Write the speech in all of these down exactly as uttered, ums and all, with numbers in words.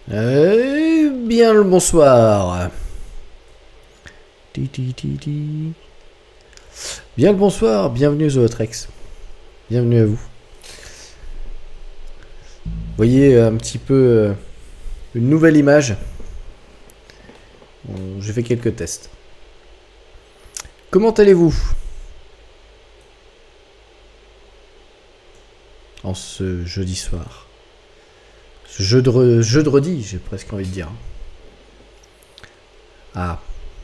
Eh bien le bonsoir. Ti, ti, ti, ti. Bien le bonsoir, bienvenue aux Otrex. Bienvenue à vous. Vous voyez un petit peu euh, une nouvelle image. Bon, j'ai fait quelques tests. Comment allez-vous en ce jeudi soir? Ce jeu de jeudi, j'ai presque envie de dire. Ah.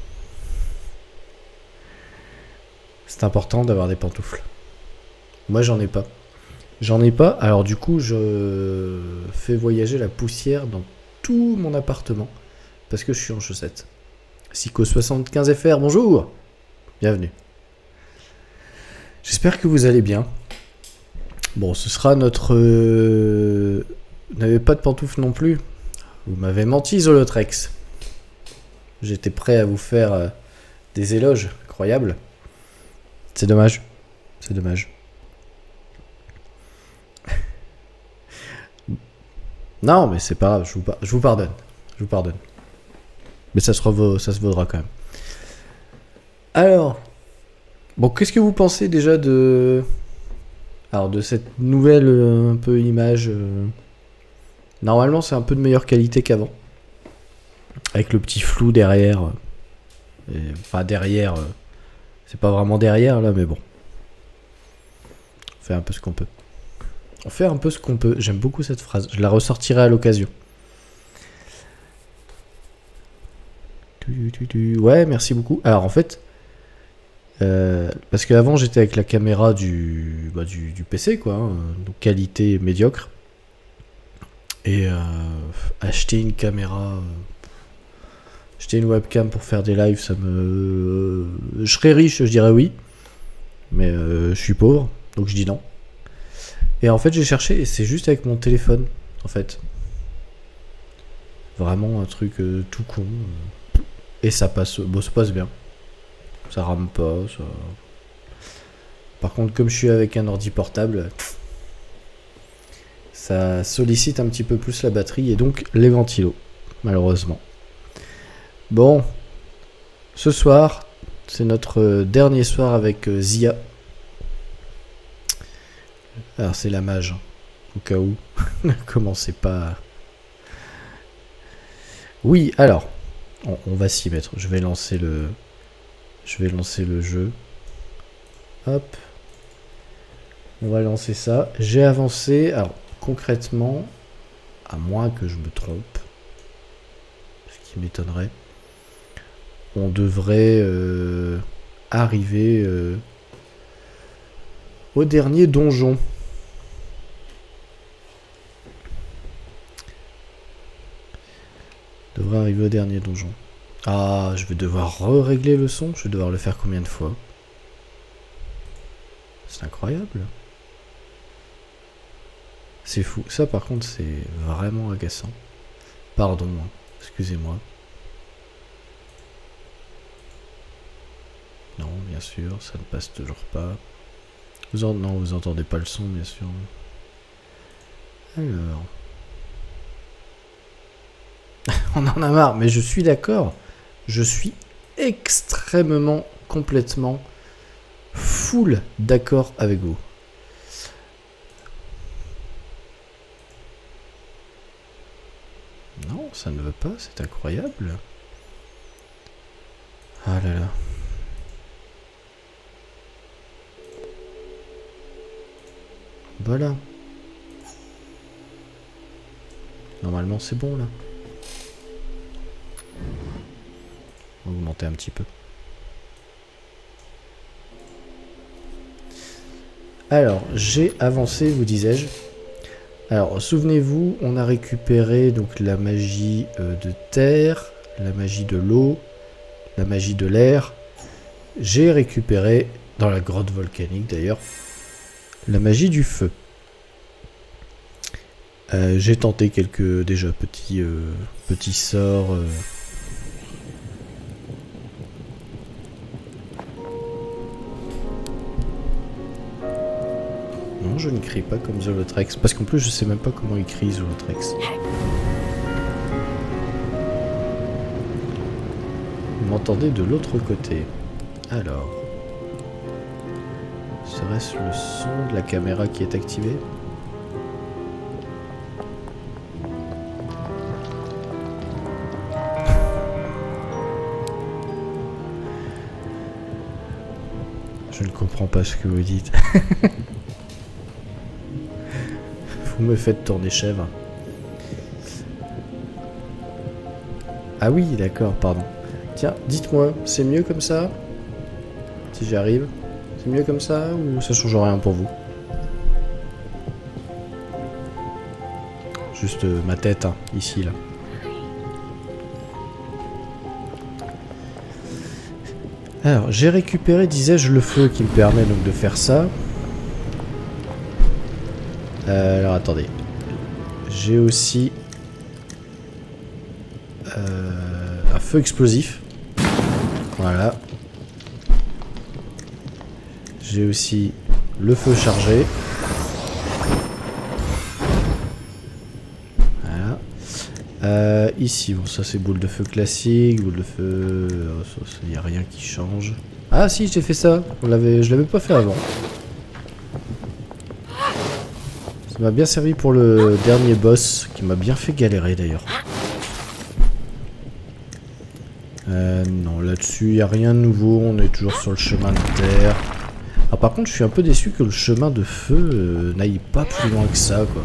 C'est important d'avoir des pantoufles. Moi, j'en ai pas. J'en ai pas, alors du coup, je fais voyager la poussière dans tout mon appartement parce que je suis en chaussettes. Sico soixante-quinze F R, bonjour. Bienvenue. J'espère que vous allez bien. Bon, ce sera notre... Euh... Vous n'avez pas de pantoufles non plus. Vous m'avez menti, Zolotrex. J'étais prêt à vous faire euh, des éloges incroyables. C'est dommage. C'est dommage. Non, mais c'est pas grave, je vous, par... je vous pardonne. Je vous pardonne. Mais ça se, revaut... ça se vaudra quand même. Alors, bon, qu'est-ce que vous pensez déjà de... Alors, de cette nouvelle euh, un peu image euh... Normalement, c'est un peu de meilleure qualité qu'avant. Avec le petit flou derrière. Et... Enfin, derrière... Euh... C'est pas vraiment derrière, là, mais bon. On fait un peu ce qu'on peut. On fait un peu ce qu'on peut. J'aime beaucoup cette phrase. Je la ressortirai à l'occasion. Ouais, merci beaucoup. Alors, en fait... Euh, parce qu'avant j'étais avec la caméra du, bah, du, du P C quoi, hein, donc qualité médiocre. Et euh, acheter une caméra, euh, acheter une webcam pour faire des lives, ça me... Euh, je serais riche, je dirais oui. Mais euh, je suis pauvre, donc je dis non. Et en fait j'ai cherché et c'est juste avec mon téléphone, en fait. Vraiment un truc euh, tout con. Euh, et ça passe, bon ça passe bien. Ça rame pas, ça... Par contre, comme je suis avec un ordi portable, ça sollicite un petit peu plus la batterie et donc les ventilos, malheureusement. Bon, ce soir, c'est notre dernier soir avec Zia. Alors, c'est la mage, au cas où. Ne commencez pas... Oui, alors, on, on va s'y mettre. Je vais lancer le... Je vais lancer le jeu. Hop. On va lancer ça. J'ai avancé. Alors, concrètement, à moins que je me trompe, ce qui m'étonnerait, on devrait euh, arriver euh, au dernier donjon. Devrait arriver au dernier donjon. Ah, je vais devoir régler le son. Je vais devoir le faire combien de fois? C'est incroyable. C'est fou. Ça, par contre, c'est vraiment agaçant. Pardon, hein. Excusez-moi. Non, bien sûr, ça ne passe toujours pas. Vous en... Non, vous entendez pas le son, bien sûr. Alors... On en a marre, mais je suis d'accord. Je suis extrêmement, complètement, full d'accord avec vous. Non, ça ne veut pas, c'est incroyable. Ah là là. Voilà. Normalement, c'est bon, là. On va augmenter un petit peu. Alors, j'ai avancé, vous disais-je. Alors, souvenez-vous, on a récupéré donc la magie euh, de terre, la magie de l'eau, la magie de l'air. J'ai récupéré, dans la grotte volcanique d'ailleurs, la magie du feu. Euh, j'ai tenté quelques, déjà, petits, euh, petits sorts... Euh, Non, je ne crie pas comme Zolotrex, parce qu'en plus je sais même pas comment il crie Zolotrex. m'entendez de l'autre côté. Alors... Serait-ce le son de la caméra qui est activé? Je ne comprends pas ce que vous dites. Vous me faites tourner chèvre. Ah oui, d'accord, pardon. Tiens, dites-moi, c'est mieux comme ça? Si j'y arrive? C'est mieux comme ça ou ça change rien pour vous? Juste euh, ma tête, hein, ici, là. Alors, j'ai récupéré, disais-je, le feu qui me permet donc de faire ça. Euh, alors, attendez. J'ai aussi... Euh, un feu explosif. Voilà. J'ai aussi le feu chargé. Voilà. Euh, ici, bon, ça c'est boule de feu classique, boule de feu. Il n'y a rien qui change. Ah si, j'ai fait ça. On l'avait, je l'avais pas fait avant. Ça m'a bien servi pour le dernier boss, qui m'a bien fait galérer d'ailleurs. Euh, non, là-dessus, il n'y a rien de nouveau. On est toujours sur le chemin de terre. Ah, par contre, je suis un peu déçu que le chemin de feu euh, n'aille pas plus loin que ça, quoi.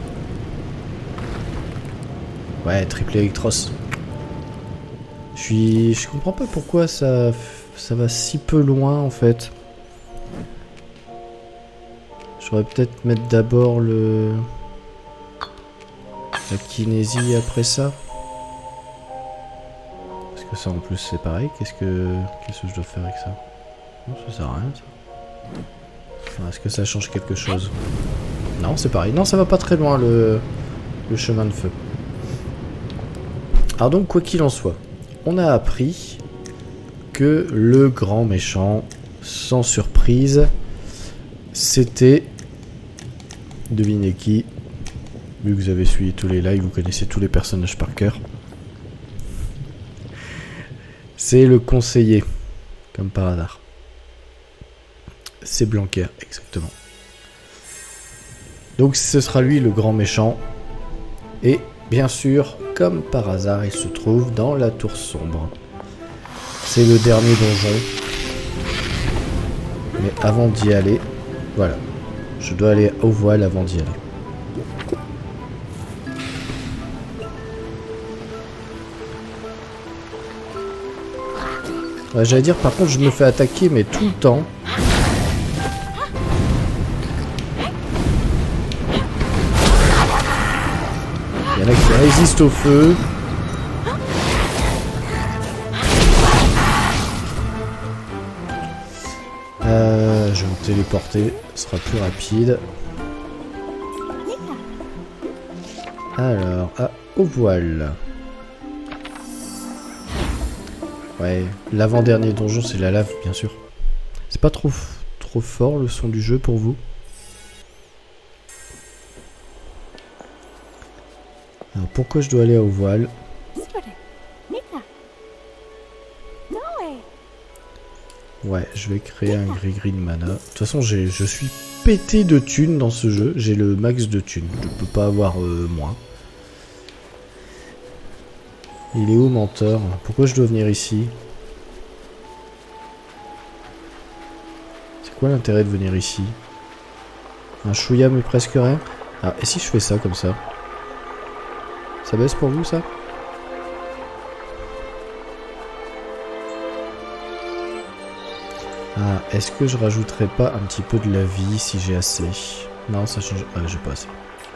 Ouais, triple Electros. Je suis... Je comprends pas pourquoi ça... ça va si peu loin, en fait. J'aurais peut-être mettre d'abord le... la kinésie après ça. Parce que ça, en plus, c'est pareil. Qu'est-ce que... Qu'est-ce que je dois faire avec ça? Non, ça sert à rien, ça. Est-ce que ça change quelque chose? Non, c'est pareil. Non, ça va pas très loin, le, le chemin de feu. Alors donc, quoi qu'il en soit, on a appris que le grand méchant, sans surprise, c'était... Devinez qui? Vu que vous avez suivi tous les lives, vous connaissez tous les personnages par cœur. C'est le conseiller, comme par hasard. C'est Blanquer, exactement. Donc ce sera lui le grand méchant. Et bien sûr, comme par hasard, il se trouve dans la tour sombre. C'est le dernier donjon. Mais avant d'y aller, voilà. Je dois aller au voile avant d'y aller. Ouais, j'allais dire, par contre, je me fais attaquer, mais tout le temps. Il y en a qui résistent au feu. Euh, je vais me téléporter, ce sera plus rapide. Alors, ah, au voile. Ouais, l'avant-dernier donjon, c'est la lave, bien sûr. C'est pas trop, trop fort le son du jeu pour vous? Alors, pourquoi je dois aller au voile? Ouais, je vais créer un gris-gris de mana. De toute façon, je suis pété de thunes dans ce jeu. J'ai le max de thunes. Je peux pas avoir euh, moins. Il est où, menteur? Pourquoi je dois venir ici? C'est quoi l'intérêt de venir ici? Un chouïa mais presque rien. Ah, et si je fais ça comme ça? Ça baisse pour vous, ça? Ah, est-ce que je rajouterais pas un petit peu de la vie si j'ai assez? Non, ça change... Ah, j'ai pas assez.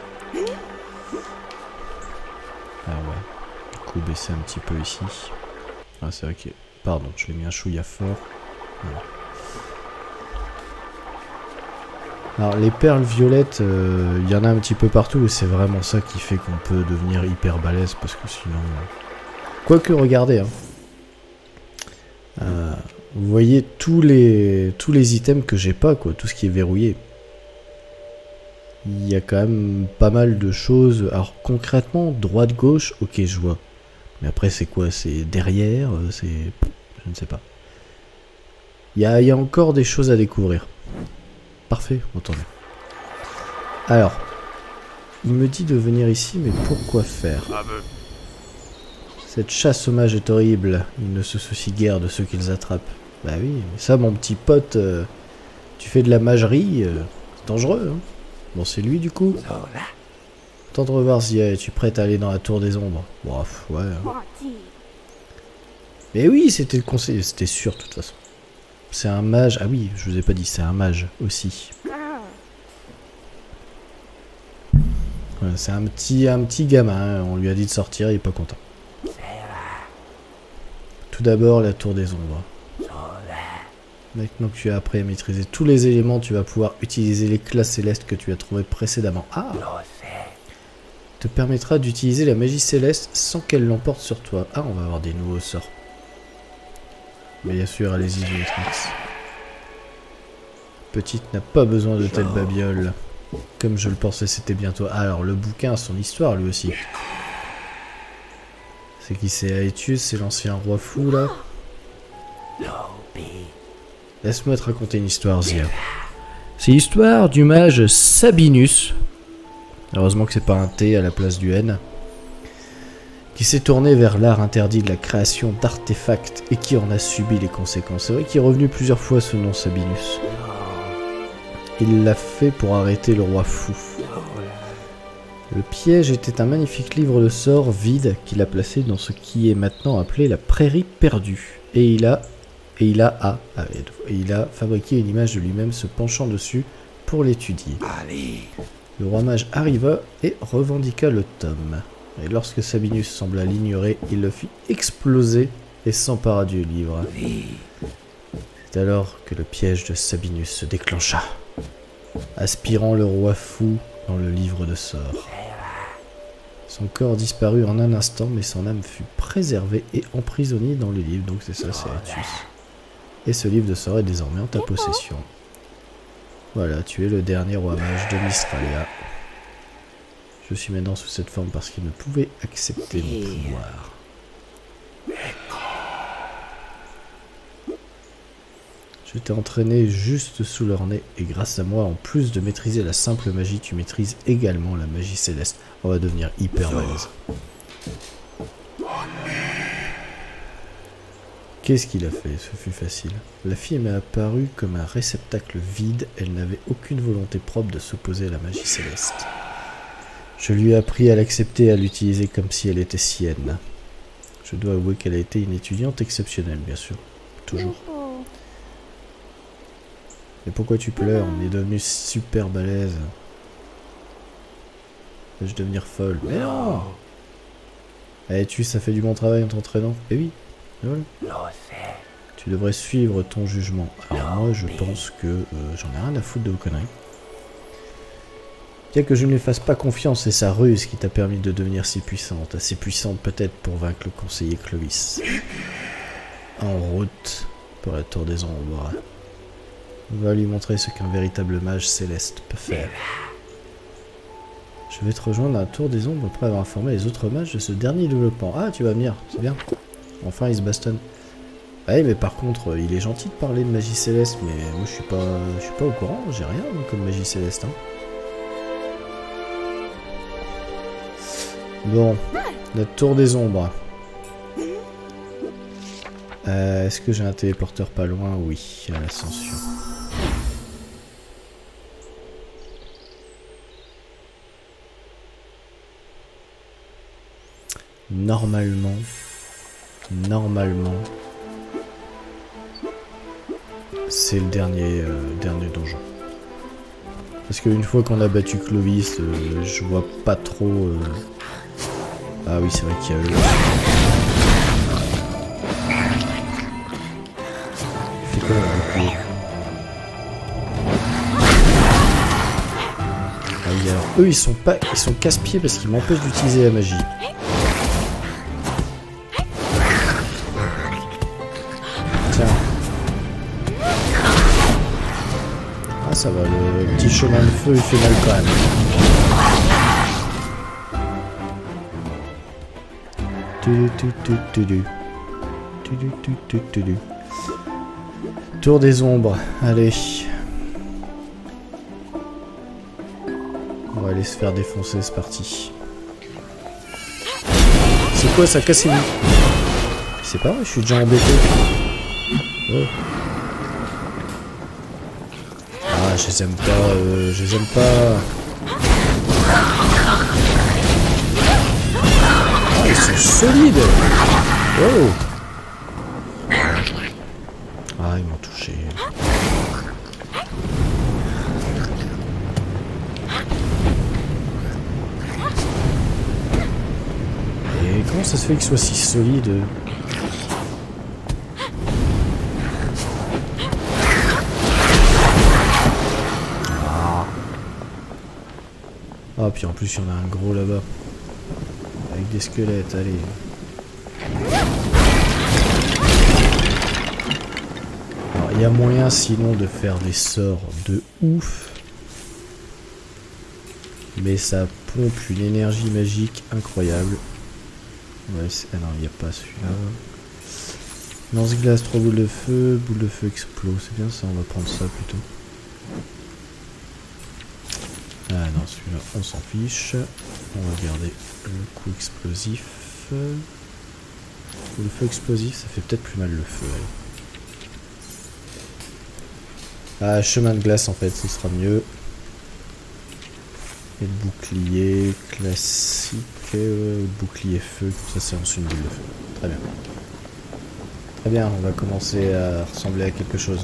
Ah ouais. Du coup, baisser un petit peu ici. Ah, c'est vrai que... Pardon, je l'ai mis un chouïa fort. Voilà. Alors, les perles violettes, il euh, y en a un petit peu partout et c'est vraiment ça qui fait qu'on peut devenir hyper balèze parce que sinon... Quoique, regardez, hein. Euh... Vous voyez tous les tous les items que j'ai pas, quoi, tout ce qui est verrouillé. Il y a quand même pas mal de choses. Alors concrètement, droite, gauche, ok, je vois. Mais après c'est quoi? C'est derrière, c'est... Je ne sais pas. Il y a, il y a encore des choses à découvrir. Parfait, entendu. Alors, il me dit de venir ici, mais pourquoi faire? Cette chasse aux mages est horrible. Ils ne se soucient guère de ceux qu'ils attrapent. Bah oui, mais ça, mon petit pote, euh, tu fais de la magerie, euh, c'est dangereux, hein. Bon, c'est lui, du coup. Attends de revoir si es-tu prête à aller dans la tour des ombres. Bref, ouais. Hein. Mais oui, c'était le conseil, c'était sûr, de toute façon. C'est un mage. Ah oui, je vous ai pas dit, c'est un mage aussi. Voilà, c'est un petit, un petit gamin, on lui a dit de sortir, il est pas content. Tout d'abord, la tour des ombres. Maintenant que tu as appris à maîtriser tous les éléments, tu vas pouvoir utiliser l'éclat céleste que tu as trouvé précédemment. Ah! Te permettra d'utiliser la magie céleste sans qu'elle l'emporte sur toi. Ah, on va avoir des nouveaux sorts. Bien sûr, allez-y, Génétrix. Petite n'a pas besoin de telle babiole. Comme je le pensais, c'était bientôt. Ah, alors, le bouquin a son histoire, lui aussi. C'est qui c'est Aetius, c'est l'ancien roi fou, là. Laisse-moi te raconter une histoire, Zia. C'est l'histoire du mage Sabinus. Heureusement que c'est pas un T à la place du N. Qui s'est tourné vers l'art interdit de la création d'artefacts et qui en a subi les conséquences. C'est vrai qu'il est revenu plusieurs fois ce nom Sabinus. Il l'a fait pour arrêter le roi fou. Le piège était un magnifique livre de sorts vide qu'il a placé dans ce qui est maintenant appelé la prairie perdue. Et il a, et il a, ah, ah, et il a fabriqué une image de lui-même se penchant dessus pour l'étudier. Le roi mage arriva et revendiqua le tome. Et lorsque Sabinus sembla l'ignorer, il le fit exploser et s'empara du livre. C'est alors que le piège de Sabinus se déclencha, aspirant le roi fou dans le livre de sorts. Son corps disparut en un instant, mais son âme fut préservée et emprisonnée dans le livre. Donc c'est ça, c'est Aetius. Et ce livre de sorts est désormais en ta possession. Voilà, tu es le dernier roi mage de Mystralia. Je suis maintenant sous cette forme parce qu'il ne pouvait accepter mon pouvoir. Je t'ai entraîné juste sous leur nez et grâce à moi, en plus de maîtriser la simple magie, tu maîtrises également la magie céleste. On va devenir hyper balèze. Qu'est-ce qu'il a fait? Ce fut facile. La fille m'est apparue comme un réceptacle vide. Elle n'avait aucune volonté propre de s'opposer à la magie céleste. Je lui ai appris à l'accepter et à l'utiliser comme si elle était sienne. Je dois avouer qu'elle a été une étudiante exceptionnelle, bien sûr. Toujours. Mais pourquoi tu pleures? On est devenu super balèze. Vais-je devenir folle? Mais non! Eh, tu, ça fait du bon travail en t'entraînant. Eh oui. Voilà. Tu devrais suivre ton jugement. Alors moi, je pense que euh, j'en ai rien à foutre de vos conneries. Bien que je ne lui fasse pas confiance, c'est sa ruse qui t'a permis de devenir si puissante. Assez puissante peut-être pour vaincre le conseiller Clovis. En route pour la tour des ombres. On va lui montrer ce qu'un véritable mage céleste peut faire. Je vais te rejoindre à la tour des ombres après avoir informé les autres mages de ce dernier développement. Ah, tu vas venir, c'est bien. Enfin, il se bastonne. Ouais, mais par contre, il est gentil de parler de magie céleste, mais moi je suis pas, je suis pas au courant, j'ai rien comme magie céleste. Hein. Bon, la tour des ombres. Euh, Est-ce que j'ai un téléporteur pas loin? Oui, à l'ascension. Normalement, normalement, c'est le dernier, euh, dernier donjon. Parce qu'une fois qu'on a battu Clovis, euh, je vois pas trop... Euh... Ah oui, c'est vrai qu'il y a eu... Il fait quoi là, le coup? Ah oui, alors eux ils sont pas, ils sont casse-pieds parce qu'ils m'empêchent d'utiliser la magie. Tiens. Ah ça va, le petit chemin de feu il fait mal quand même. Tu tu tu tu tu tu Tour des ombres, allez. On va aller se faire défoncer, c'est parti. C'est quoi ça, casse les... C'est pas vrai, je suis déjà embêté. Oh. Ah, je les aime pas, euh, je les aime pas. Ah, ils sont solides. Oh. Ah, ils m'ont touché. Et comment ça se fait qu'ils soient si solides? Ah. Ah, puis en plus, il y en a un gros là-bas. Avec des squelettes, allez. Il y a moyen sinon de faire des sorts de ouf. Mais ça pompe une énergie magique incroyable. Ouais, ah non, il n'y a pas celui-là. Lance-glace, trois boules de feu, boule de feu explose. C'est bien ça, on va prendre ça plutôt. Ah non, celui-là, on s'en fiche. On va garder le coup explosif. Le feu explosif, ça fait peut-être plus mal le feu. Allez. Ah, chemin de glace en fait, ce sera mieux. Et le bouclier classique, euh, bouclier feu, ça c'est ensuite une boule de feu. Très bien. Très bien, on va commencer à ressembler à quelque chose.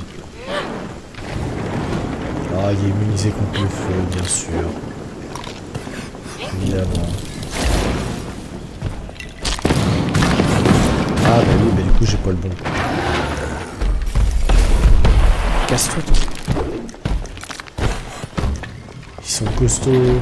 Ah, il est immunisé contre le feu, bien sûr. Évidemment. Ah bah oui, bah du coup j'ai pas le bon. Casse-toi toi. Ils sont costauds.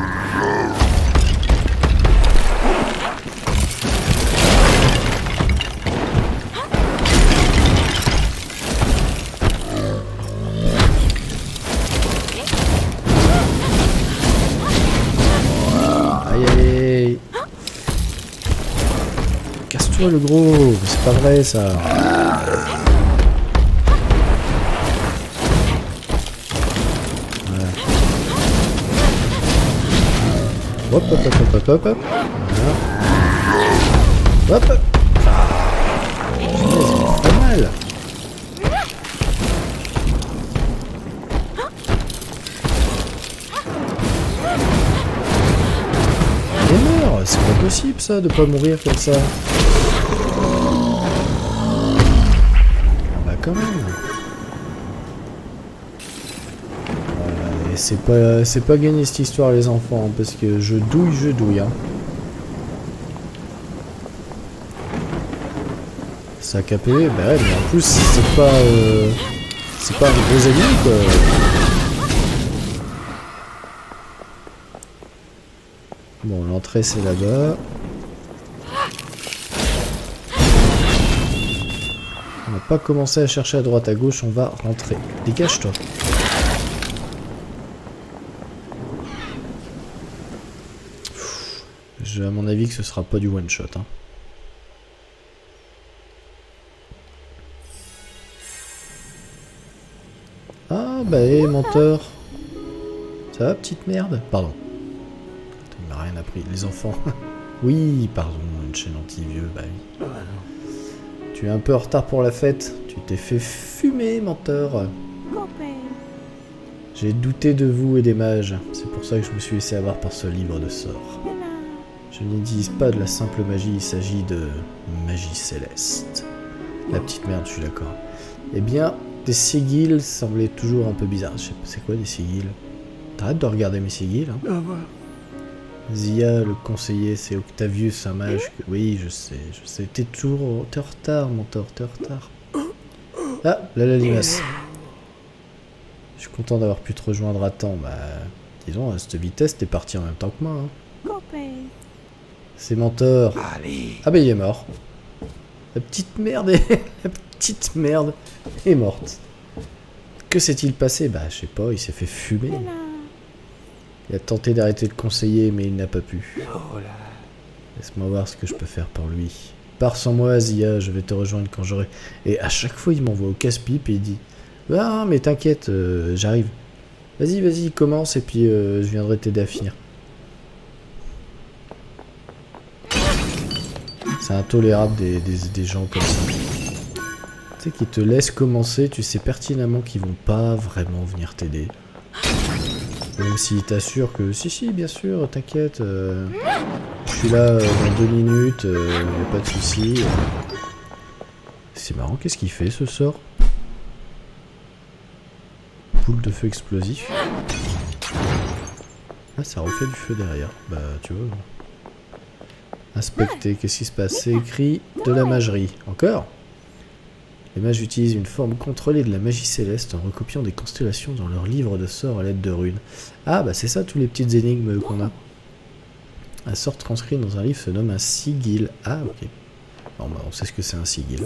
Aïe aïe. Casse-toi le gros. C'est pas vrai ça. Hop hop hop hop hop hop hop. Voilà. Hop hop. Ah, c'est pas mal. Il est mort. C'est pas possible ça de pas mourir comme ça. Ah bah quand même. C'est pas, c'est pas gagné cette histoire les enfants, hein, parce que je douille, je douille. Hein. Ça capé, bah ouais, mais en plus c'est pas, euh, c'est pas un gros ennemi quoi. Bon, l'entrée c'est là-bas. On va pas commencer à chercher à droite à gauche, on va rentrer. Dégage-toi. J'ai à mon avis que ce sera pas du one shot. Hein. Ah bah hé, menteur. Ça va petite merde? Pardon. Il m'a rien appris. Les enfants. Oui, pardon, une chaîne anti-vieux, bah oui. Tu es un peu en retard pour la fête. Tu t'es fait fumer, menteur. J'ai douté de vous et des mages. C'est pour ça que je me suis laissé avoir par ce livre de sorts. Je n'utilise pas de la simple magie, il s'agit de magie céleste. La petite merde, je suis d'accord. Eh bien, des sigils semblaient toujours un peu bizarres. Je sais pas, c'est quoi des sigils? T'arrêtes de regarder mes sigils, hein. Ah, voilà. Zia, le conseiller, c'est Octavius, un mage que... Oui, je sais, je sais. T'es toujours... T'es en retard, mentor, t'es en retard. Ah, là, la limace. Je suis content d'avoir pu te rejoindre à temps. Bah, disons, à cette vitesse, t'es parti en même temps que moi, hein. C'est menteur. Allez. Ah bah il est mort. La petite merde est... La petite merde est morte. Que s'est-il passé? Bah je sais pas, il s'est fait fumer. Il a tenté d'arrêter de conseiller mais il n'a pas pu. Laisse-moi voir ce que je peux faire pour lui. pars sans moi, Zia, je vais te rejoindre quand j'aurai... Et à chaque fois, il m'envoie au casse-pipe et il dit « Ah, mais t'inquiète, euh, j'arrive. Vas-y, vas-y, commence et puis euh, je viendrai t'aider à finir. » C'est intolérable des, des, des gens comme ça. Tu sais, qui te laissent commencer, tu sais pertinemment qu'ils vont pas vraiment venir t'aider. Même s'ils t'assurent que si, si, bien sûr, t'inquiète, euh, je suis là euh, dans deux minutes, euh, y a pas de soucis. C'est marrant, qu'est-ce qu'il fait ce sort? Boule de feu explosif. Ah, ça refait du feu derrière. Bah, tu vois. Inspecter, qu'est-ce qui se passe? C'est écrit de la magerie. Encore? Les mages utilisent une forme contrôlée de la magie céleste en recopiant des constellations dans leur livre de sorts à l'aide de runes. Ah, bah c'est ça, tous les petites énigmes qu'on a. Un sort transcrit dans un livre se nomme un sigil. Ah, ok. Bon, bah on sait ce que c'est un sigil.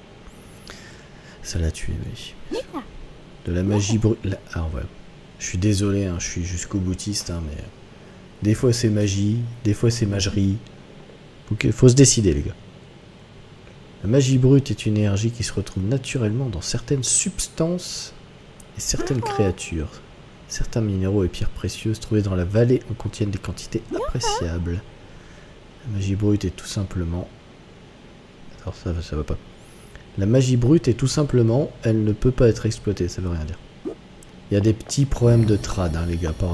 Ça l'a tué, oui. De la magie brute. Ah, ouais. Je suis désolé, hein, je suis jusqu'au boutiste, hein, mais... Des fois c'est magie, des fois c'est magerie. Il faut se décider, les gars. La magie brute est une énergie qui se retrouve naturellement dans certaines substances et certaines créatures. Certains minéraux et pierres précieuses trouvés dans la vallée en contiennent des quantités appréciables. La magie brute est tout simplement... Alors ça, ça va pas. La magie brute est tout simplement... Elle ne peut pas être exploitée, ça veut rien dire. Il y a des petits problèmes de trad, hein, les gars, pardon.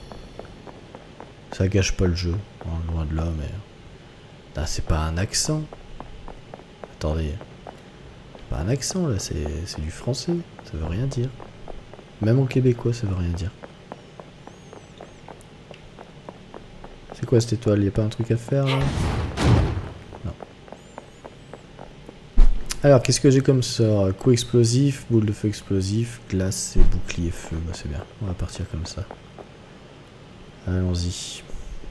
Ça gâche pas le jeu, hein, loin de là, mais... Ah, c'est pas un accent. Attendez. C'est pas un accent, là, c'est du français. Ça veut rien dire. Même en québécois, ça veut rien dire. C'est quoi cette étoile? Y'a pas un truc à faire, là? Non. Alors, qu'est-ce que j'ai comme sort? Coup explosif, boule de feu explosif, glace et bouclier feu. Bah, c'est bien. On va partir comme ça. Allons-y.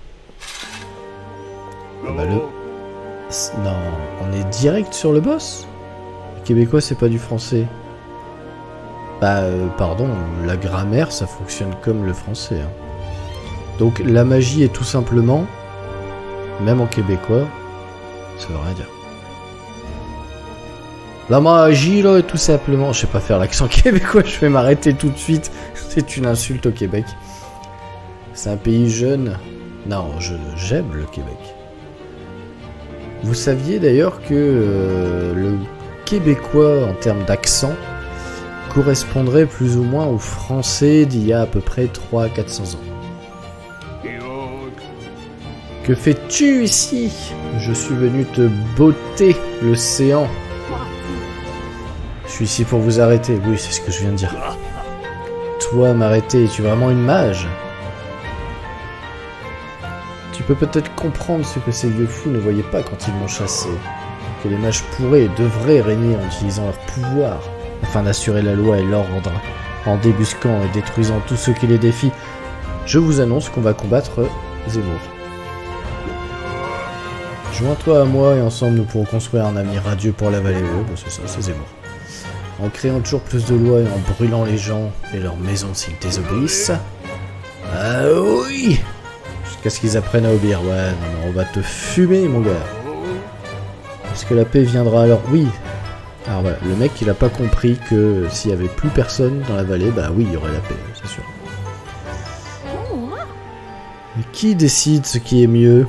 Ah bah le... Non, on est direct sur le boss. Le québécois, c'est pas du français. Bah, euh, pardon, la grammaire, ça fonctionne comme le français. Hein. Donc, la magie est tout simplement, même en québécois, ça veut rien dire. La magie, là, est tout simplement... Je sais pas faire l'accent québécois, je vais m'arrêter tout de suite. C'est une insulte au Québec. C'est un pays jeune. Non, je j'aime le Québec. Vous saviez d'ailleurs que euh, le québécois en termes d'accent correspondrait plus ou moins au français d'il y a à peu près trois à quatre cents ans. Que fais-tu ici? Je suis venu te botter l'océan. Je suis ici pour vous arrêter. Oui, c'est ce que je viens de dire. Toi, m'arrêter, es-tu vraiment une mage? Tu peux peut-être comprendre ce que ces vieux fous ne voyaient pas quand ils m'ont chassé. Que les mages pourraient et devraient régner en utilisant leur pouvoir afin d'assurer la loi et l'ordre, en débusquant et détruisant tous ceux qui les défient. Je vous annonce qu'on va combattre Zemmour. Joins-toi à moi et ensemble nous pourrons construire un avenir radieux pour la vallée. Oh, bah c'est ça, c'est Zemmour. En créant toujours plus de lois et en brûlant les gens et leurs maisons s'ils désobéissent. Ah oui! Qu'est-ce qu'ils apprennent à obéir? Ouais, non, non, on va te fumer, mon gars. Est-ce que la paix viendra alors? Oui. Alors voilà, le mec, il a pas compris que s'il y avait plus personne dans la vallée, bah oui, il y aurait la paix, c'est sûr. Mais qui décide ce qui est mieux?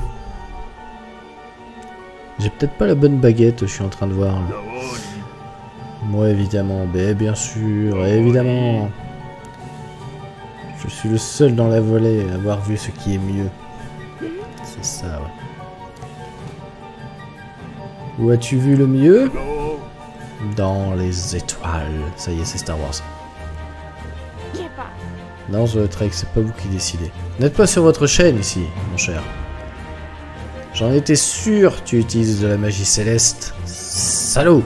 J'ai peut-être pas la bonne baguette, je suis en train de voir. Là. Moi, évidemment, ben, bien sûr, évidemment. Je suis le seul dans la vallée à avoir vu ce qui est mieux. C'est ça, ouais. Où as-tu vu le mieux? Dans les étoiles. Ça y est, c'est Star Wars. Non, The Trek, c'est pas vous qui décidez. N'êtes pas sur votre chaîne ici, mon cher. J'en étais sûr, tu utilises de la magie céleste. Salaud!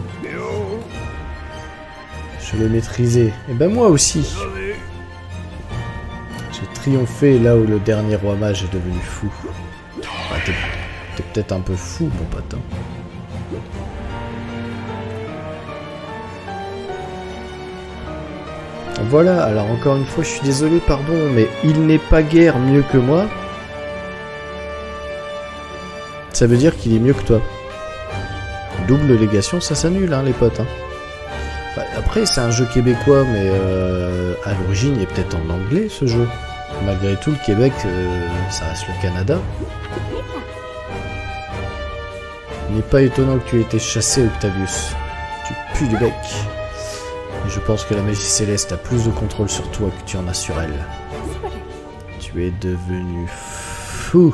Je l'ai maîtrisé. Et ben moi aussi. J'ai triomphé là où le dernier roi mage est devenu fou. Ah, t'es peut-être un peu fou, mon pote. Hein. Voilà, alors encore une fois, je suis désolé, pardon, mais il n'est pas guère mieux que moi. Ça veut dire qu'il est mieux que toi. double légation, ça s'annule, hein, les potes. Hein. Bah, après, c'est un jeu québécois, mais euh, à l'origine, il est peut-être en anglais, ce jeu. Malgré tout, le Québec, euh, ça reste le Canada. Il n'est pas étonnant que tu aies été chassé, Octavius. Tu pues du bec. Et je pense que la magie céleste a plus de contrôle sur toi que tu en as sur elle. Tu es devenu fou.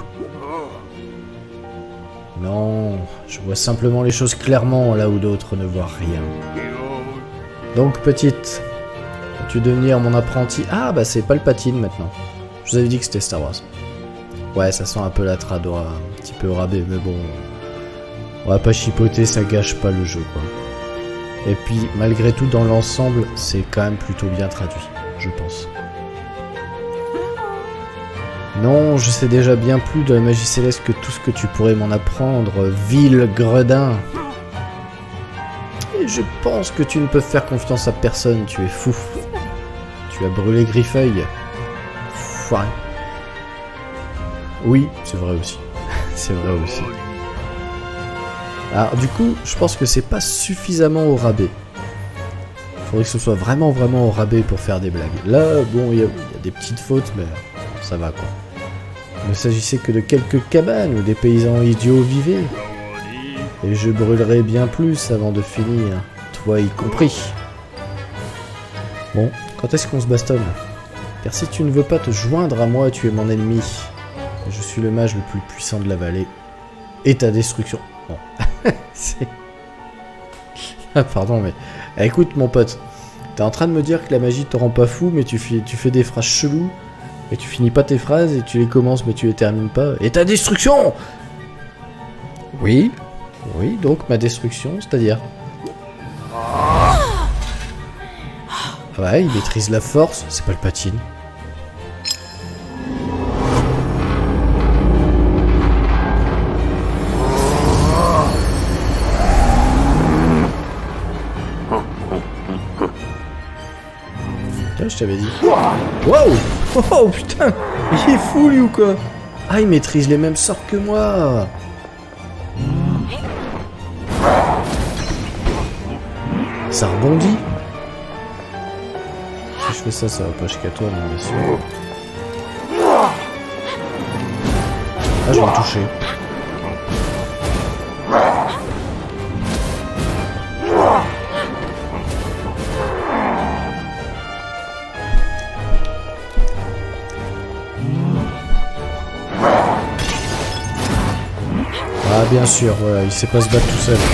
Non, je vois simplement les choses clairement là où d'autres ne voient rien. Donc, petite, veux-tu devenir mon apprenti? Ah, bah c'est Palpatine maintenant. Je vous avais dit que c'était Star Wars. Ouais, ça sent un peu la trad, un petit peu au rabais, mais bon... On va pas chipoter, ça gâche pas le jeu, quoi. Et puis, malgré tout, dans l'ensemble, c'est quand même plutôt bien traduit, je pense. Non, je sais déjà bien plus de la magie céleste que tout ce que tu pourrais m'en apprendre, vil gredin. Et je pense que tu ne peux faire confiance à personne, tu es fou. Tu as brûlé Griffeuil. Foiré. Oui, c'est vrai aussi. C'est vrai aussi. Alors du coup, je pense que c'est pas suffisamment au rabais. Il faudrait que ce soit vraiment vraiment au rabais pour faire des blagues. Là, bon, il y, y a des petites fautes, mais ça va quoi. Il ne s'agissait que de quelques cabanes où des paysans idiots vivaient. Et je brûlerai bien plus avant de finir, toi y compris. Bon, quand est-ce qu'on se bastonne? Car si tu ne veux pas te joindre à moi, tu es mon ennemi. Je suis le mage le plus puissant de la vallée. Et ta destruction. Bon. C'est... Ah pardon, mais... Eh, écoute mon pote, t'es en train de me dire que la magie te rend pas fou, mais tu fais, tu fais des phrases cheloues, et tu finis pas tes phrases, et tu les commences, mais tu les termines pas. Et ta destruction! Oui, oui, donc ma destruction, c'est-à-dire... Ouais, il maîtrise la force, c'est pas le patine. Je t'avais dit. Waouh! Oh, oh putain! Il est fou lui ou quoi? Ah, il maîtrise les mêmes sorts que moi! Ça rebondit? Si je fais ça, ça va pas jusqu'à toi, non, bien sûr. Ah, je vais le toucher. Ah bien sûr, ouais, il sait pas se battre tout seul.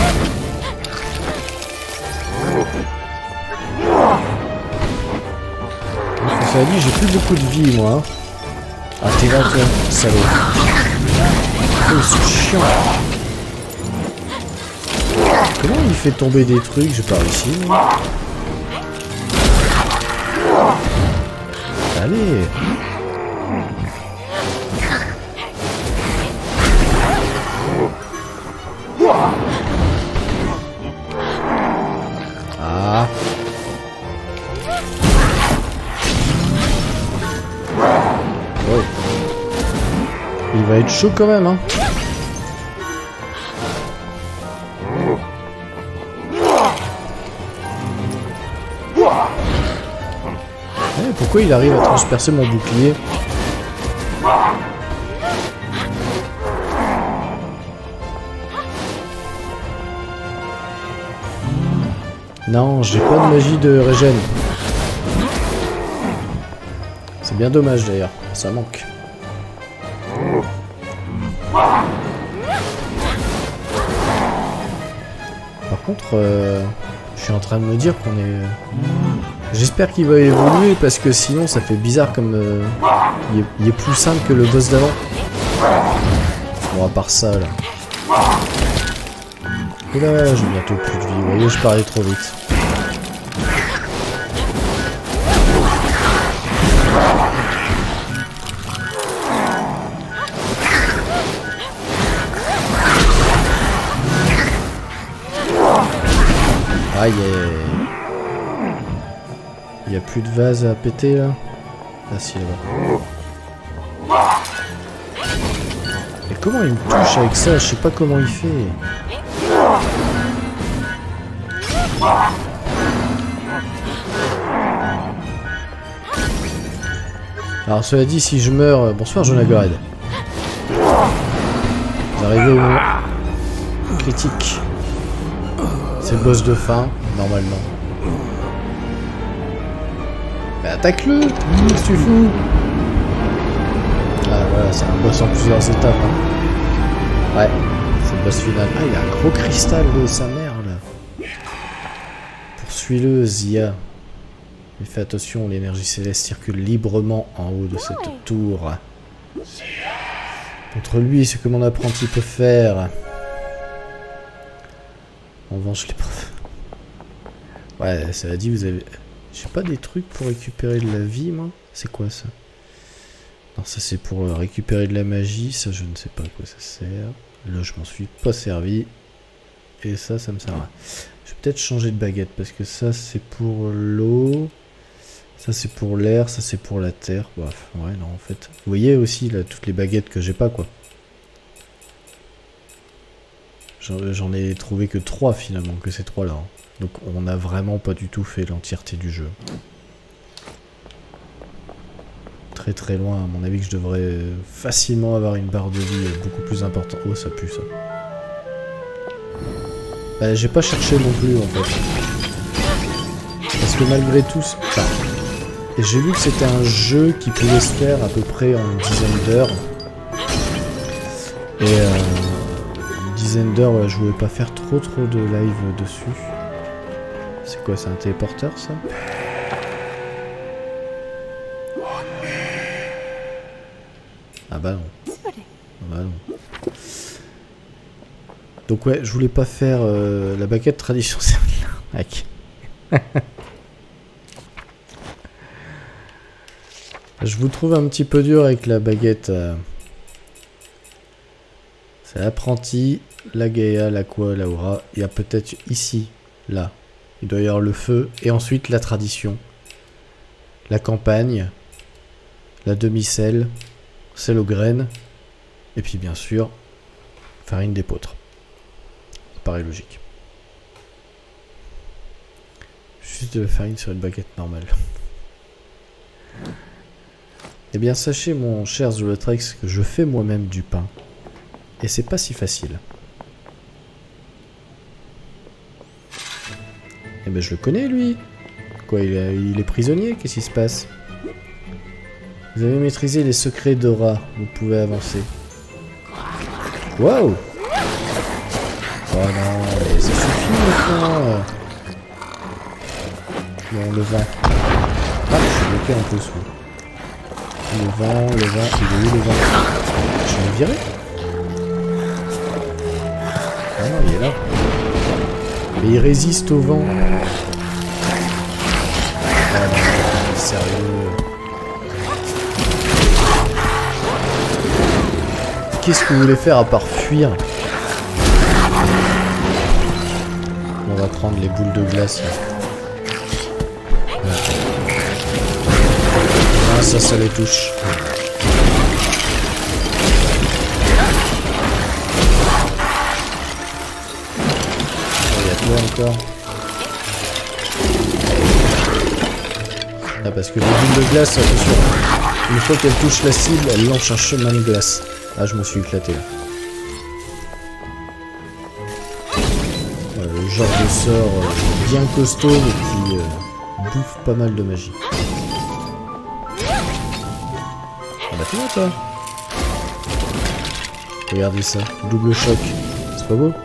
Ça dit, j'ai plus beaucoup de vie moi. Ah t'es là toi, salaud. Oh, ils sont chiants. Comment il fait tomber des trucs? J'ai pas réussi. Allez. Ah. Ouais. Il va être chaud quand même, hein. Eh, pourquoi il arrive à transpercer mon bouclier? Non, j'ai pas de magie de régène. C'est bien dommage d'ailleurs, ça manque. Par contre, euh, je suis en train de me dire qu'on est... J'espère qu'il va évoluer parce que sinon ça fait bizarre comme... Euh, il, est, il est plus simple que le boss d'avant. Bon, à part ça là. Et là, j'ai bientôt plus de vie. Vous voyez, je parlais trop vite. Aïe, il n'y a plus de vase à péter là. Ah si, là-bas. Et comment il me touche avec ça? Je sais pas comment il fait. Alors cela dit, si je meurs... Bonsoir Jonagored. Vous arrivez au moment critique. C'est le boss de fin, normalement. Mais attaque-le! Qu'est-ce que tu fous? Ah voilà, c'est un boss en plusieurs étapes. Hein. Ouais, c'est le boss final. Ah, il y a un gros cristal de sa mère là. Poursuis-le, Zia. Mais fais attention, l'énergie céleste circule librement en haut de cette tour. Contre lui, ce que mon apprenti peut faire. En revanche, les profs. Ouais, ça a dit, vous avez... J'ai pas des trucs pour récupérer de la vie, moi? C'est quoi ça? Non, ça c'est pour récupérer de la magie. Ça, je ne sais pas à quoi ça sert. Là, je m'en suis pas servi. Et ça, ça me sert à... Je vais peut-être changer de baguette, parce que ça, c'est pour l'eau. Ça, c'est pour l'air. Ça, c'est pour la terre. Bref, ouais, non, en fait. Vous voyez aussi, là, toutes les baguettes que j'ai pas, quoi. J'en ai trouvé que trois, finalement, que ces trois-là. Hein. Donc, on n'a vraiment pas du tout fait l'entièreté du jeu. Très très loin, à mon avis, que je devrais facilement avoir une barre de vie beaucoup plus importante. Oh, ça pue, ça. Bah, j'ai pas cherché non plus, en fait. Parce que malgré tout... Enfin, j'ai vu que c'était un jeu qui pouvait se faire à peu près en une dizaine d'heures. Et euh, une dizaine d'heures, ouais, je voulais pas faire trop trop de live dessus. C'est quoi, c'est un téléporteur, ça? Ah bah non. Ah bah non. Donc ouais, je voulais pas faire euh, la baguette tradition, c'est un hack. Je vous trouve un petit peu dur avec la baguette. Euh... C'est l'apprenti, la Gaïa, l'Aqua, l'Aura. Il y a peut-être ici, là. Il doit y avoir le feu. Et ensuite la tradition. La campagne. La demi-sel. Sel aux graines. Et puis bien sûr, farine d'épeautre. Ça paraît logique. Juste de la farine sur une baguette normale. Eh bien, sachez, mon cher Zolotrex, que je fais moi-même du pain. Et c'est pas si facile. Eh ben, je le connais, lui. Quoi, il est, il est prisonnier? Qu'est-ce qui se passe? Vous avez maîtrisé les secrets d'Aura. Vous pouvez avancer. Waouh! Oh non, mais ça suffit maintenant. Bon, le vent. Ah, je suis bloqué en plus, oui. Le vent, le vent, il est où le vent? Je vais me virer? Ah non, il est là. Mais il résiste au vent. Ah non, sérieux. Qu'est-ce que vous voulez faire à part fuir? On va prendre les boules de glace. Là. Ah, ça, ça les touche. Il y a toi encore. Ah, parce que les boules de glace, attention. Une fois qu'elles touchent la cible, elles lancent un chemin de glace. Ah, je me suis éclaté là. Voilà, le genre de sort bien costaud mais qui euh, bouffe pas mal de magie. Bah tu vois toi. Regardez ça, double choc. C'est pas beau?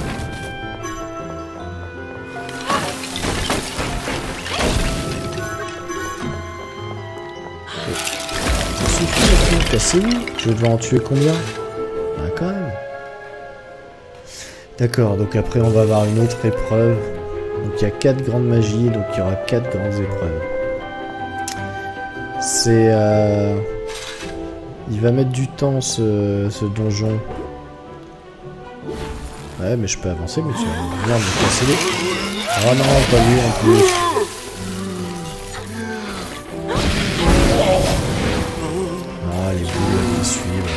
Ça suffit les trucs, cassez-vous. Je vais devoir en tuer combien? Ah quand même. D'accord, donc après on va avoir une autre épreuve. Donc il y a quatre grandes magies, donc il y aura quatre grandes épreuves. C'est... Euh... Il va mettre du temps ce, ce donjon. Ouais mais je peux avancer monsieur. Merde, me casser les... Ah non, pas lui en plus. Ah les boules elles me suivent.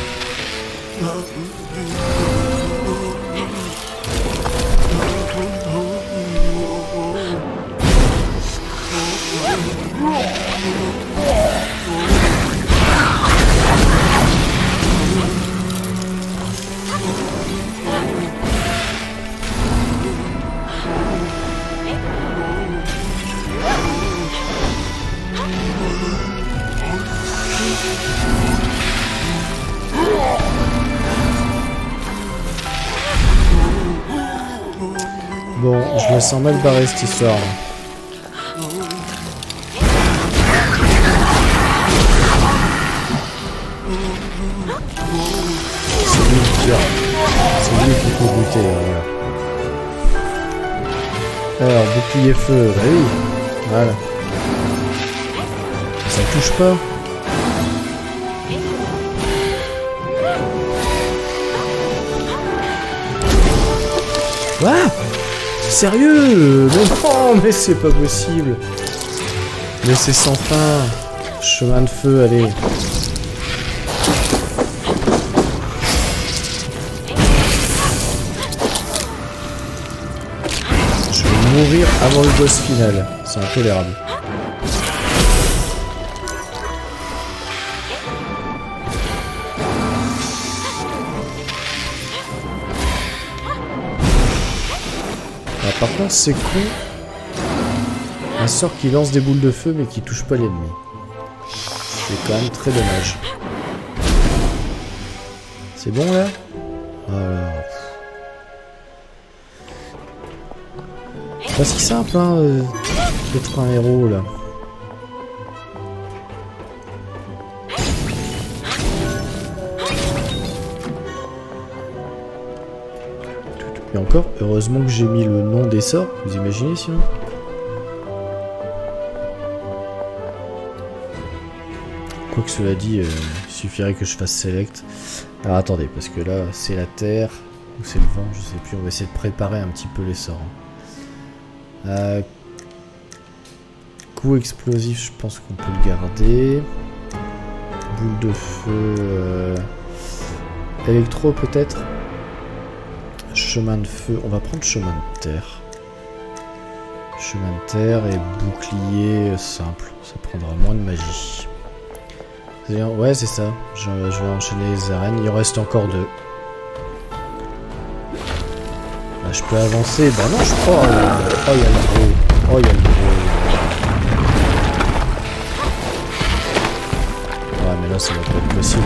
Bon, je me sens mal barré cette histoire. C'est lui qui tire. C'est lui qu'il faut buter. Voilà. Alors, bouclier feu. Bah oui. Voilà. Ça touche pas. Ah, sérieux? Mais non, mais c'est pas possible. Mais c'est sans fin. Chemin de feu, allez. Je vais mourir avant le boss final. C'est intolérable. Par contre, c'est con. Un sort qui lance des boules de feu mais qui touche pas l'ennemi. C'est quand même très dommage. C'est bon là? Voilà. C'est pas si simple hein, euh, d'être un héros là. Et encore, heureusement que j'ai mis le nom des sorts, vous imaginez sinon? Quoi que cela dit, euh, il suffirait que je fasse select. Alors attendez, parce que là c'est la terre, ou c'est le vent, je sais plus, on va essayer de préparer un petit peu les sorts. Euh, coup explosif, je pense qu'on peut le garder. Boule de feu... Euh, électro peut-être? Chemin de feu, on va prendre chemin de terre. Chemin de terre et bouclier simple, ça prendra moins de magie. Ouais, c'est ça, je, je vais enchaîner les arènes, il en reste encore deux. Là, je peux avancer, bah non, je crois. Oh, il y a le gros. Oh, il y a le gros. Ouais, mais là, ça va pas être possible.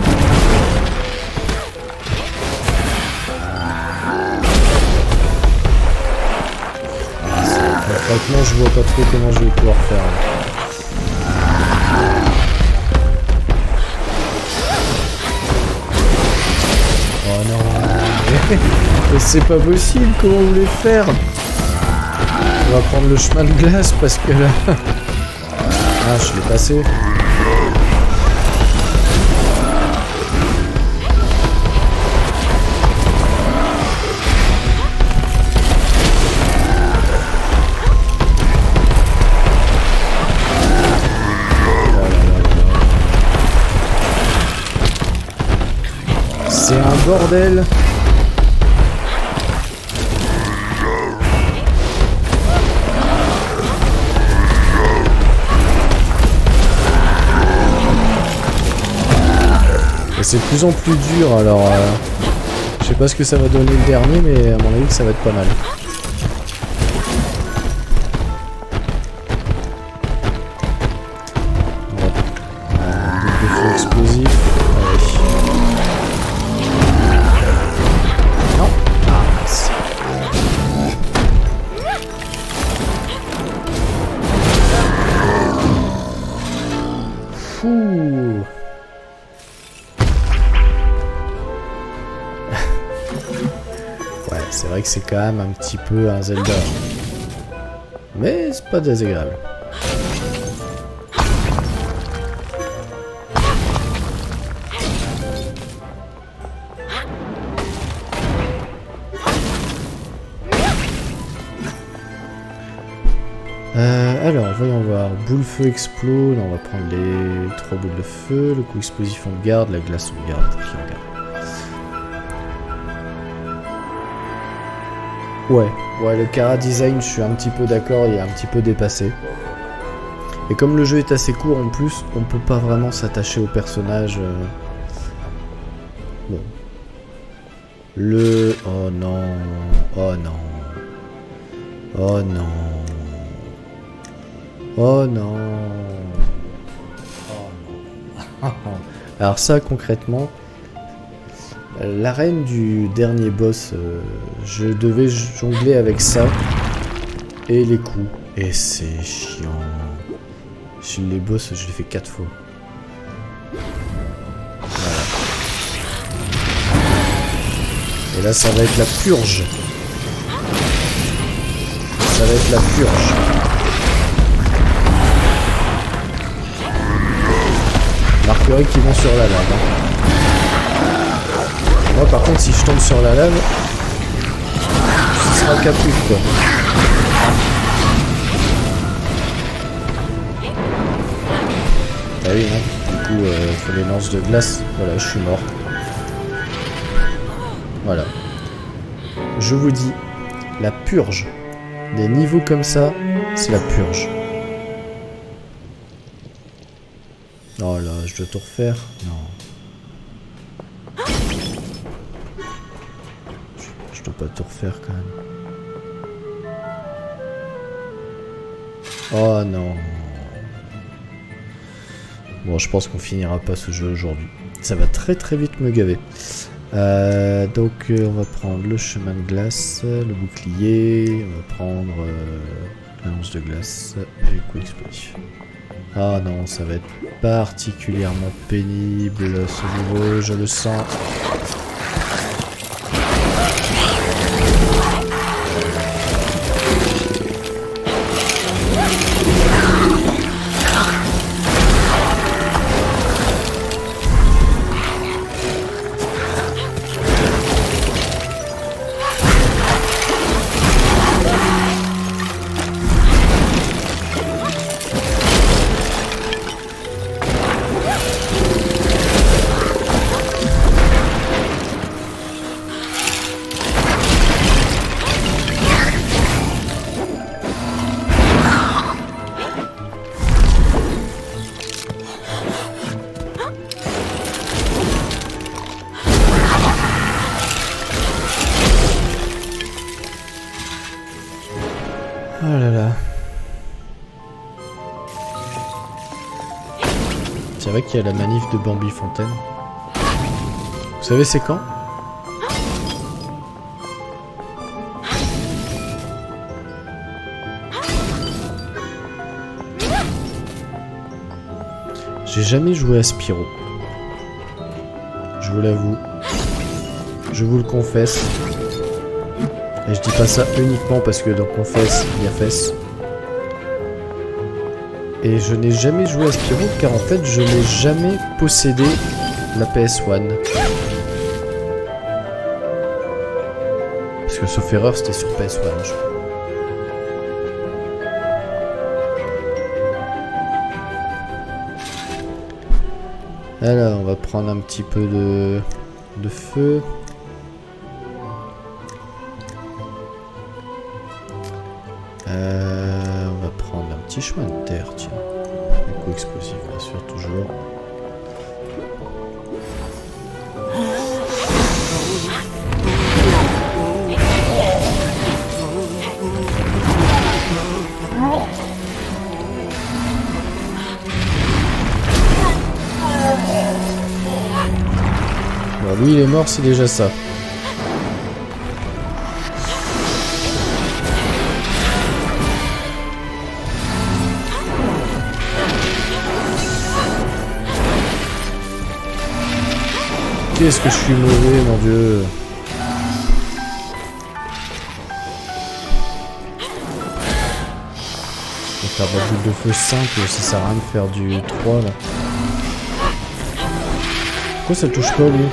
Maintenant, je vois pas trop comment je vais pouvoir faire. Oh non. Mais c'est pas possible, comment vous voulez faire? On va prendre le chemin de glace parce que là... Ah, je l'ai passé. C'est un bordel. Et c'est de plus en plus dur, alors euh, je sais pas ce que ça va donner le dernier, mais à mon avis ça va être pas mal. Un boucle de feu explosif. Non. Ah, mince. Fouh. Ouais, c'est vrai que c'est quand même un petit peu un Zelda. Mais c'est pas désagréable. Euh, alors, voyons voir. Boule feu explo. Là, on va prendre les trois boules de feu. Le coup explosif, on le garde. La glace, on le garde. Puis on garde. Ouais, ouais, le Kara design, je suis un petit peu d'accord, il est un petit peu dépassé. Et comme le jeu est assez court en plus, on peut pas vraiment s'attacher au personnage. Euh... Bon. Le... Oh non. Oh non. Oh non. Oh non. Oh non. Alors ça, concrètement... L'arène du dernier boss, euh, je devais jongler avec ça. et les coups. Et c'est chiant. Je les boss, je les fais quatre fois. Voilà. Et là, ça va être la purge. Ça va être la purge. Marquerai qui vont sur la lave. Hein. Moi, par contre, si je tombe sur la lave, ce sera caput, quoi. Ah oui, hein. Du coup, il euh, faut les lances de glace. Voilà, je suis mort. Voilà. Je vous dis, la purge. Des niveaux comme ça, c'est la purge. Oh là, je dois tout refaire. Non. Je, je dois pas tout refaire quand même. Oh non. Bon, je pense qu'on finira pas ce jeu aujourd'hui. Ça va très très vite me gaver. Euh, donc euh, on va prendre le chemin de glace, le bouclier, on va prendre euh, la lance de glace et le coup explosif. Ah non, ça va être particulièrement pénible ce niveau, je le sens. Oh là là. C'est vrai qu'il y a la manif de Bambi Fontaine. Vous savez c'est quand? J'ai jamais joué à Spyro. Je vous l'avoue. Je vous le confesse. Et je dis pas ça uniquement parce que dans Confesse, il y a Fesse. Et je n'ai jamais joué à Spyro car en fait je n'ai jamais possédé la P S un. Parce que sauf erreur c'était sur P S un je crois. Alors on va prendre un petit peu de, de feu. Euh, on va prendre un petit chemin de terre, tiens. Un coup explosif, bien sûr, toujours. Bon, lui il est mort, c'est déjà ça. Qu'est-ce que je suis mauvais, mon Dieu. On va faire de la boule de feu simple, ça sert à rien de faire du trois là. Pourquoi ça touche pas lui?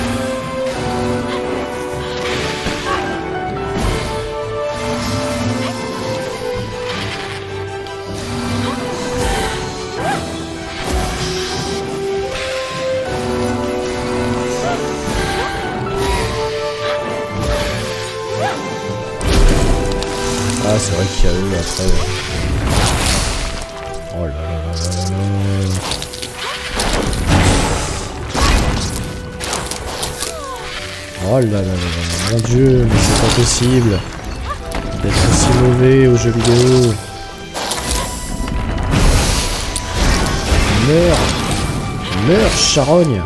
Ah, c'est vrai qu'il y a eux après. Oh là là là là là. Oh là là là là. Mon Dieu, mais c'est pas possible d'être aussi mauvais aux jeux vidéo. Meurs. Meurs, charogne.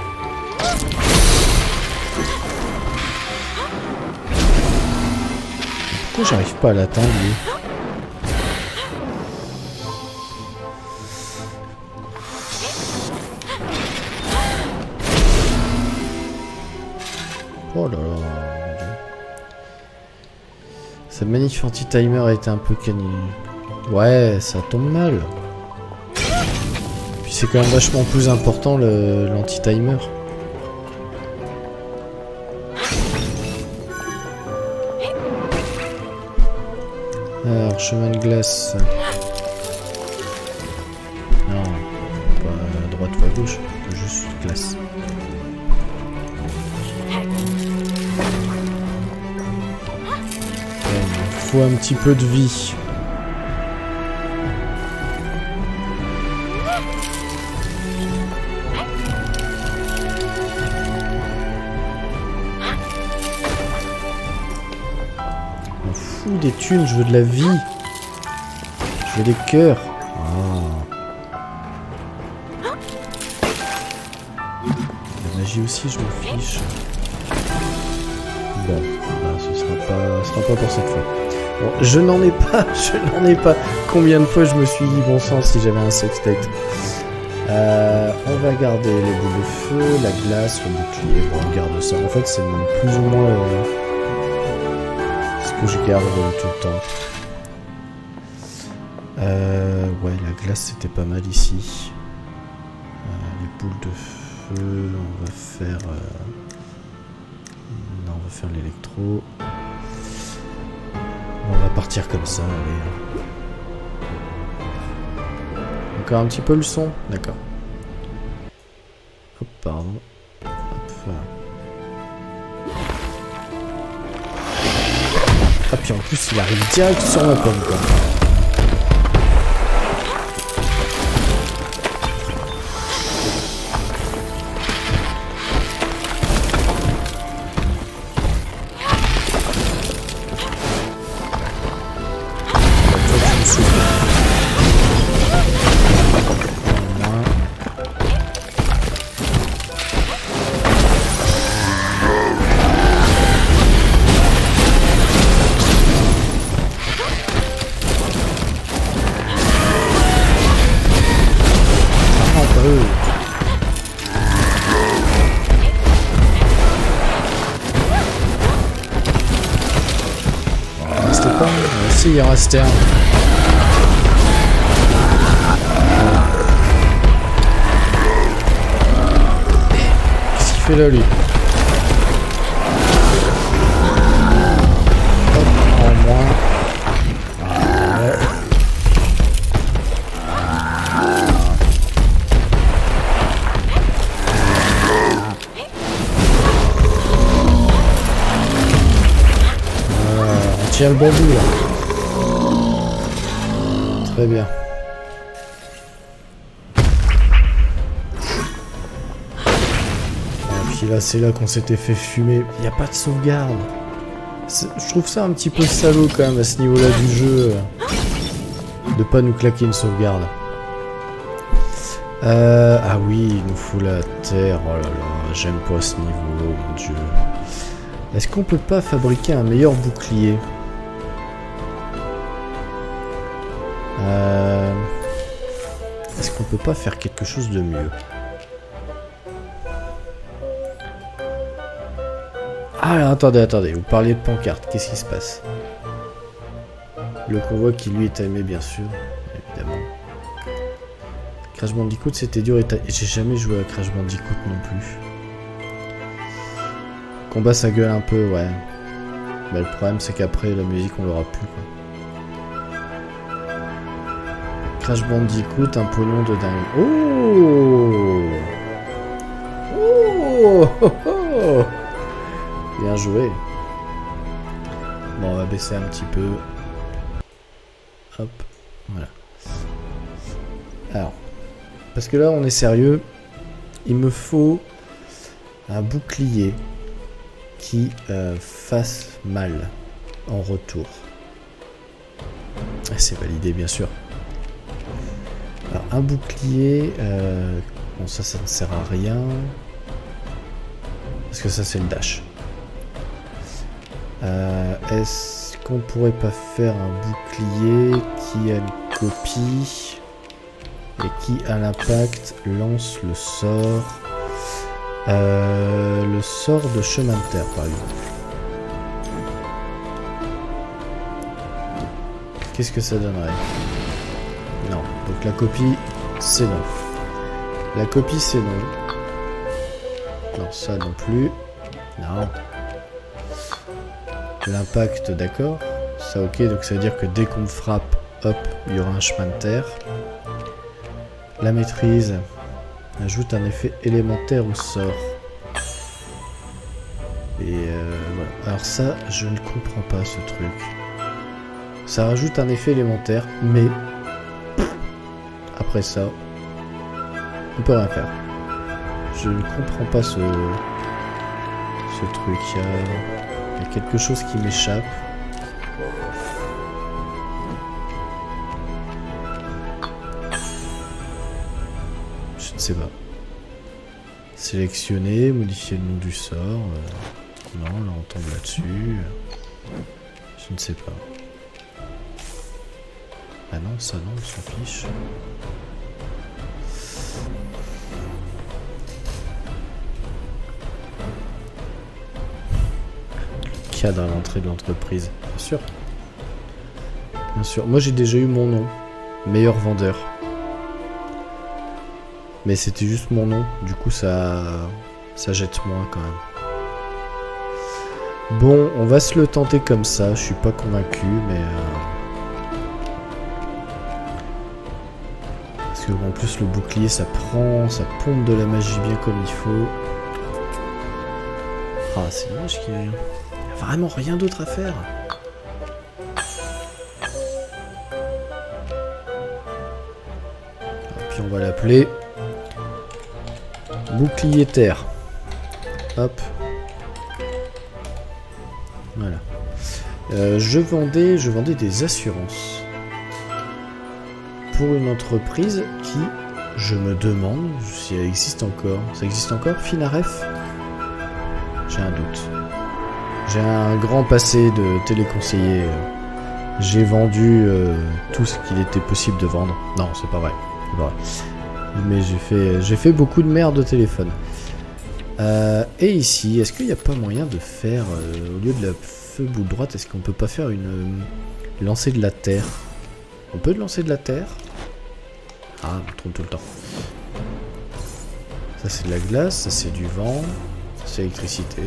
Pourquoi j'arrive pas à l'atteindre lui? Ce magnifique anti-timer a été un peu cani. Ouais, ça tombe mal. Puis c'est quand même vachement plus important l'anti-timer. Alors, chemin de glace. Non, pas droite ou à gauche, juste glace. Il faut un petit peu de vie. Je m'en fous des thunes, je veux de la vie. Je veux des cœurs. Oh. La magie aussi, je m'en fiche. Bon, bah, ce sera pas, ce sera pas pour cette fois. Bon, je n'en ai pas, je n'en ai pas. Combien de fois je me suis dit bon sang si j'avais un sextette. Euh, on va garder les boules de feu, la glace, le bouclier. Bon, on garde ça. En fait, c'est plus ou moins euh, ce que je garde euh, tout le temps. Euh, ouais, la glace c'était pas mal ici. Euh, les boules de feu, on va faire. Euh... Non, on va faire l'électro. On va partir comme ça, allez. Encore un petit peu le son, d'accord. Hop, pardon. Hop. Ah, puis en plus, il arrive direct sur ma pomme, quoi. Si, il en restait un. Qu'est-ce qu'il fait là, lui? Hop, en moins. Ouais. Voilà, on tient le bon bout, là. Très bien. Et puis là, c'est là qu'on s'était fait fumer. Il n'y a pas de sauvegarde. Je trouve ça un petit peu salaud quand même à ce niveau-là du jeu. De pas nous claquer une sauvegarde. Euh, ah oui, il nous faut la terre. Oh là là, j'aime pas ce niveau, mon dieu. Est-ce qu'on peut pas fabriquer un meilleur bouclier ? Euh... Est-ce qu'on peut pas faire quelque chose de mieux? Ah, alors, attendez, attendez, vous parliez de pancarte, qu'est-ce qui se passe? Le convoi qui lui est timé, bien sûr, évidemment. Crash Bandicoot, c'était dur et j'ai jamais joué à Crash Bandicoot non plus. Combat, ça gueule un peu, ouais. Mais le problème, c'est qu'après, la musique, on l'aura plus, quoi. Crash Bandicoot, un pognon de dingue. Oh, oh, oh, oh. Bien joué. Bon, on va baisser un petit peu. Hop, voilà. Alors, parce que là, on est sérieux. Il me faut un bouclier qui euh, fasse mal en retour. C'est validé, bien sûr. Alors, un bouclier, euh, bon ça, ça ne sert à rien, parce que ça c'est le dash. Euh, Est-ce qu'on pourrait pas faire un bouclier qui a une copie et qui à l'impact lance le sort, euh, le sort de chemin de terre par exemple. qu'est-ce que ça donnerait? Non. Donc la copie, c'est non. La copie, c'est non. Non, ça non plus. Non. L'impact, d'accord. Ça, ok. Donc ça veut dire que dès qu'on me frappe, hop, il y aura un chemin de terre. La maîtrise ajoute un effet élémentaire au sort. Et euh, voilà. Alors ça, je ne comprends pas ce truc. Ça rajoute un effet élémentaire, mais après ça, on peut rien faire. Je ne comprends pas ce, ce truc. Il y, a, il y a quelque chose qui m'échappe. Je ne sais pas. Sélectionner, modifier le nom du sort. Euh, non, là on tombe là-dessus. Je ne sais pas. Ah non, ça non, on s'en fiche. Cadre à l'entrée de l'entreprise, bien sûr. Bien sûr. Moi j'ai déjà eu mon nom. Meilleur vendeur. Mais c'était juste mon nom. Du coup ça, ça jette moins quand même. Bon, on va se le tenter comme ça. Je suis pas convaincu, mais... Euh... Parce que en plus le bouclier ça prend, ça pompe de la magie bien comme il faut. Ah c'est dommage qu'il y ait vraiment rien d'autre à faire. Et puis on va l'appeler bouclier terre. Hop. Voilà. Euh, je vendais, je vendais des assurances. Pour une entreprise qui, je me demande si elle existe encore. Ça existe encore, Finaref? J'ai un doute. J'ai un grand passé de téléconseiller. J'ai vendu euh, tout ce qu'il était possible de vendre. Non, c'est pas vrai. C'est pas vrai. Mais j'ai fait, j'ai fait beaucoup de merde au téléphone. Euh, et ici, est-ce qu'il n'y a pas moyen de faire, euh, au lieu de la feu bout de droite, est-ce qu'on peut pas faire une euh, lancer de la terre? On peut lancer de la terre? Ah, je me trompe tout le temps. Ça c'est de la glace, ça c'est du vent, ça c'est l'électricité.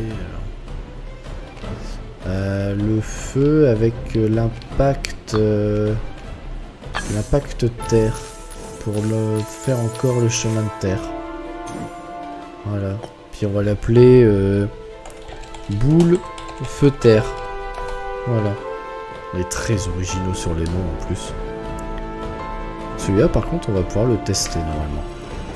Euh, le feu avec euh, l'impact... Euh, l'impact terre. Pour le faire encore le chemin de terre. Voilà. Puis on va l'appeler... Euh, boule feu terre. Voilà. On est très originaux sur les noms en plus. Celui-là, par contre, on va pouvoir le tester normalement.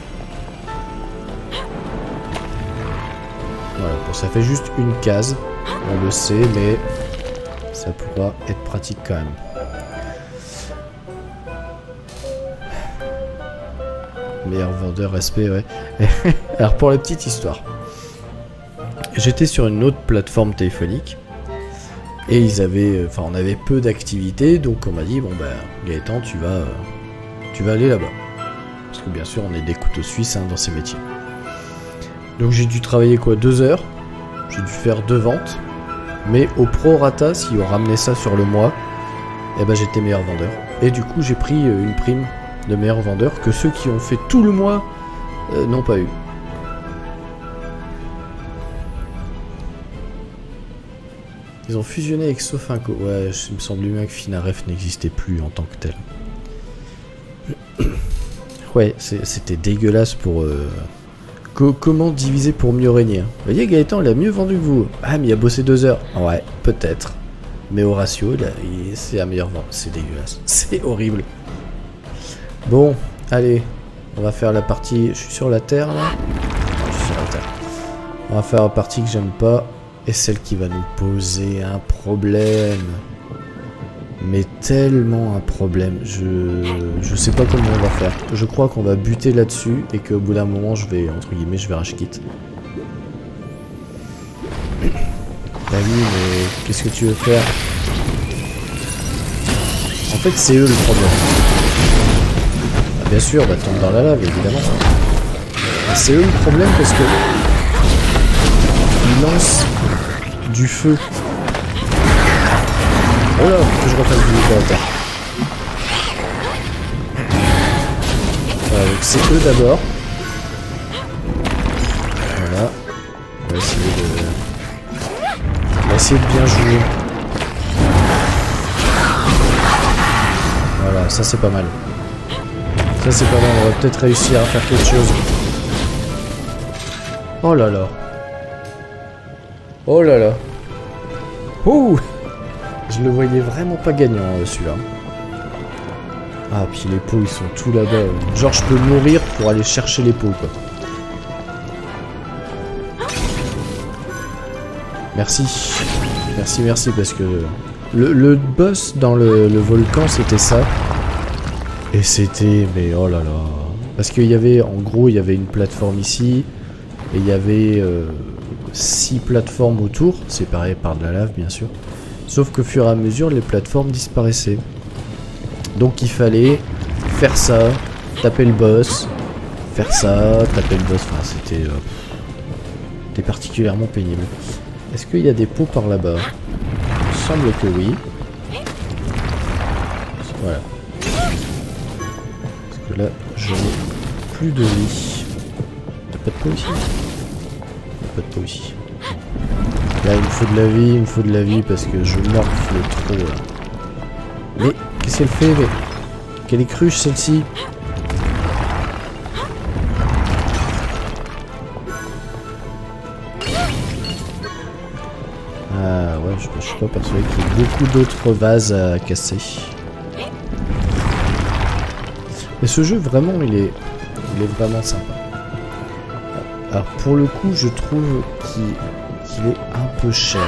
Voilà, bon, ça fait juste une case, on le sait, mais ça pourra être pratique quand même. Meilleur vendeur, respect, ouais. Alors, pour la petite histoire, j'étais sur une autre plateforme téléphonique. Et ils avaient, enfin, on avait peu d'activités, donc on m'a dit, bon, bah, Gaëtan, tu vas... Tu vas aller là-bas. Parce que bien sûr, on est des couteaux suisses hein, dans ces métiers. Donc j'ai dû travailler quoi, deux heures. J'ai dû faire deux ventes. Mais au prorata, si on ramenait ça sur le mois, eh ben j'étais meilleur vendeur. Et du coup, j'ai pris une prime de meilleur vendeur que ceux qui ont fait tout le mois euh, n'ont pas eu. Ils ont fusionné avec Sofinco. Ouais, il me semble bien que Finaref n'existait plus en tant que tel. Ouais, c'était dégueulasse pour... Euh, co comment diviser pour mieux régner? Vous voyez, Gaëtan, il a mieux vendu que vous. Ah, mais il a bossé deux heures. Ouais, peut-être. Mais au ratio, c'est la meilleure vente. C'est dégueulasse. C'est horrible. Bon, allez. On va faire la partie... Je suis sur la terre, là. Je suis sur la terre. On va faire la partie que j'aime pas. Et celle qui va nous poser un problème. Mais tellement un problème. Je je sais pas comment on va faire. Je crois qu'on va buter là-dessus et qu'au bout d'un moment, je vais, entre guillemets, je vais rage quitte. Bah oui, mais qu'est-ce que tu veux faire? En fait, c'est eux le problème. Bah, bien sûr, bah tombe dans la lave, évidemment. C'est eux le problème parce que ils lancent du feu. Oh là, que je refasse du militaire. Voilà, donc c'est eux d'abord. Voilà. On va essayer de... On va essayer de bien jouer. Voilà, ça c'est pas mal. Ça c'est pas mal, on va peut-être réussir à faire quelque chose. Oh là là. Oh là là. Ouh. Je le voyais vraiment pas gagnant euh, celui-là. Ah, puis les pots ils sont tout là-bas. Genre je peux mourir pour aller chercher les pots quoi. Merci. Merci, merci parce que le, le boss dans le, le volcan c'était ça. Et c'était... mais oh là là. Parce qu'il y avait, en gros, il y avait une plateforme ici. Et il y avait euh, six plateformes autour, séparées par de la lave bien sûr. Sauf qu'au fur et à mesure, les plateformes disparaissaient. Donc il fallait faire ça, taper le boss, faire ça, taper le boss. Enfin, c'était euh, c'était particulièrement pénible. Est-ce qu'il y a des pots par là-bas? Il semble que oui. Voilà. Parce que là, je n'ai plus de vie. T'as pas de pot ici? T'as pas de pot ici. Là, il me faut de la vie, il me faut de la vie parce que je morfle trop là. Mais, qu'est-ce qu'elle fait? Mais... quelle est cruche celle-ci? Ah ouais, je, je suis pas persuadé qu'il y ait beaucoup d'autres vases à casser. Mais ce jeu, vraiment, il est, il est vraiment sympa. Alors, pour le coup, je trouve qu'il qu'il est un peu cher.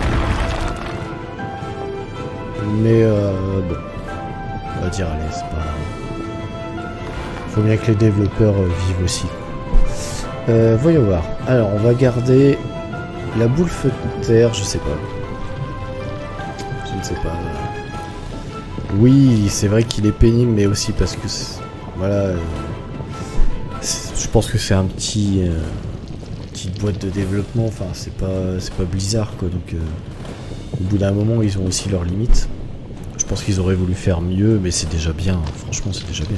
Mais, euh, bon. On va dire, allez, c'est pas... faut bien que les développeurs euh, vivent aussi. Euh, voyons voir. Alors, on va garder la boule feu de terre, je sais pas. Je ne sais pas. Oui, c'est vrai qu'il est pénible, mais aussi parce que... voilà... Euh, je pense que c'est un petit... Euh, petite boîte de développement, enfin, c'est pas, c'est pas Blizzard, quoi, donc... Euh, au bout d'un moment, ils ont aussi leurs limites. Je pense qu'ils auraient voulu faire mieux, mais c'est déjà bien. Franchement, c'est déjà bien.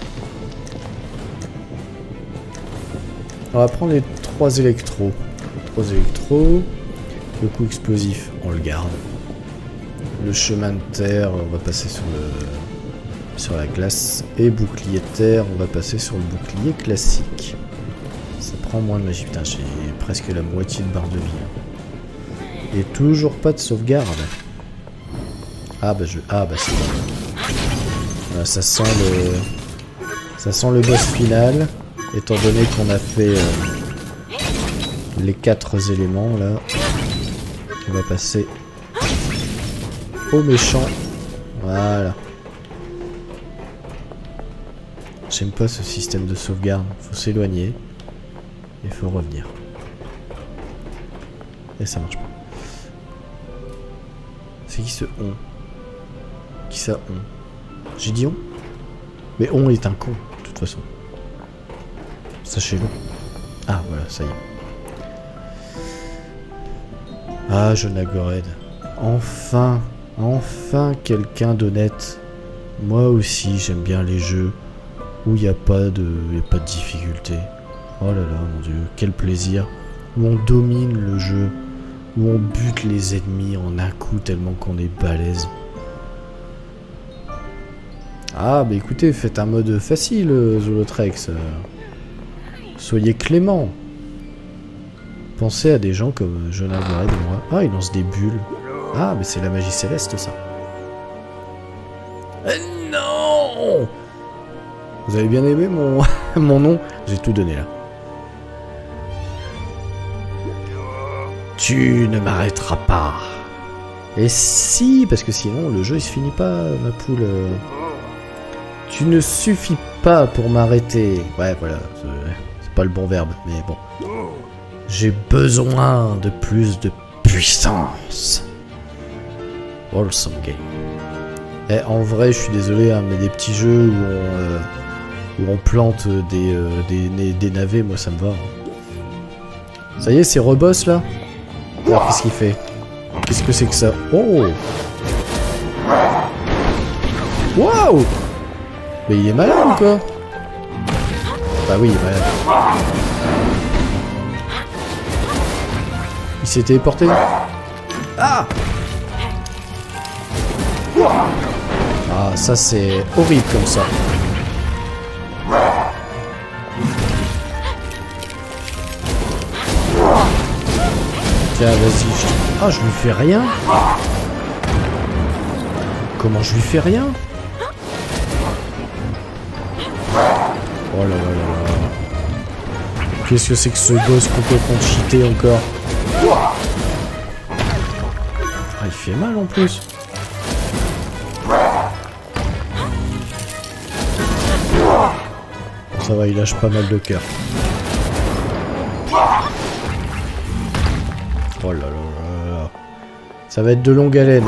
On va prendre les trois électros. Les trois électros. Le coup explosif, on le garde. Le chemin de terre, on va passer sur le sur la glace. Et bouclier de terre, on va passer sur le bouclier classique. Ça prend moins de magie. Putain, j'ai presque la moitié de barre de vie. Et toujours pas de sauvegarde. Ah bah je... ah bah c'est bon. Voilà, ça sent le... ça sent le boss final. Étant donné qu'on a fait euh, les quatre éléments là. On va passer au méchant. Voilà. J'aime pas ce système de sauvegarde. Faut s'éloigner. Et faut revenir. Et ça marche pas. C'est qui ce on? Qui ça on? J'ai dit on? Mais on est un con, de toute façon. Sachez-le. Ah voilà, ça y est. Ah, Jonagored. Enfin, enfin quelqu'un d'honnête. Moi aussi, j'aime bien les jeux où il n'y a pas de, y a pas de difficulté. Oh là là, mon dieu, quel plaisir. Où on domine le jeu. Où on bute les ennemis en un coup tellement qu'on est balèze. Ah, bah écoutez, faites un mode facile, Zolotrex. Soyez clément. Pensez à des gens comme Jonagored et moi. Ah, ils lancent des bulles. Ah, mais c'est la magie céleste, ça. Euh, non! Vous avez bien aimé mon, mon nom? J'ai tout donné, là. Tu ne m'arrêteras pas. Et si, parce que sinon, le jeu, il se finit pas, ma poule. Tu ne suffis pas pour m'arrêter. Ouais, voilà. C'est pas le bon verbe, mais bon. J'ai besoin de plus de puissance. Awesome game. Eh, en vrai, je suis désolé, hein, mais des petits jeux où on, euh, où on plante des, euh, des, des navets, moi ça me va. Ça y est, c'est reboss là. Alors qu'est-ce qu'il fait? Qu'est-ce que c'est que ça? Oh! Waouh! Mais il est malade ou quoi? Bah oui, bah... Il s'est téléporté. Ah! Ah, ça c'est horrible comme ça. Tiens, vas-y. Je... Ah, je lui fais rien. Comment je lui fais rien? Oh là là là là. Qu'est-ce que c'est que ce boss complètement cheaté encore? Ah, il fait mal en plus. Ça va, il lâche pas mal de cœur. Oh là là là là. Ça va être de longue haleine.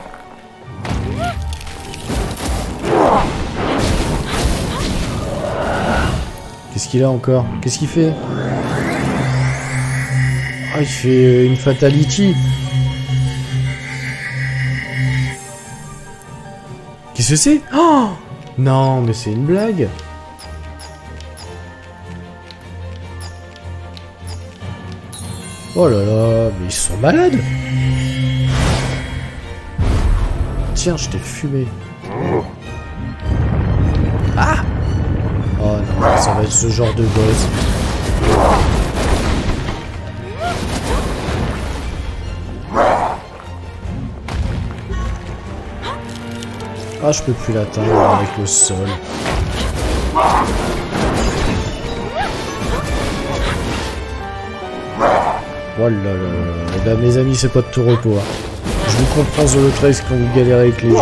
Qu'est-ce qu'il a encore? Qu'est-ce qu'il fait? Ah, il fait une fatality. Qu'est-ce que c'est? Oh non, mais c'est une blague. Oh là là, mais ils sont malades. Tiens, je t'ai fumé. Ah! Oh non, ça va être ce genre de boss. Ah, je peux plus l'atteindre avec le sol. Oh là là là. Eh ben, mes amis, c'est pas de tout repos. Hein. Je vous comprends sur le treize quand vous galérez avec les jeux.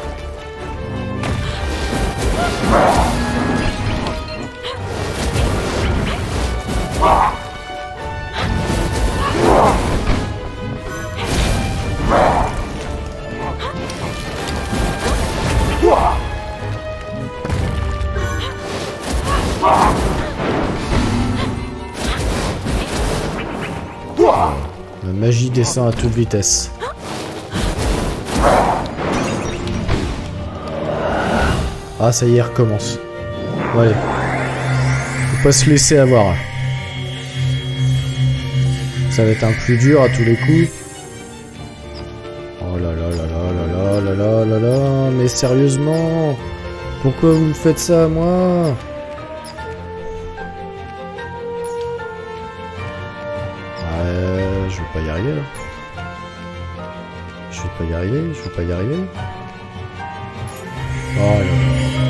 La magie descend à toute vitesse. Ah, ça y est, recommence. Bon, allez. Faut pas se laisser avoir. Ça va être un plus dur à tous les coups. Oh là là là là là là là là là. Mais sérieusement, pourquoi vous me faites ça à moi? Je vais pas y arriver là. Je vais pas y arriver, je vais pas y arriver. Oh là là.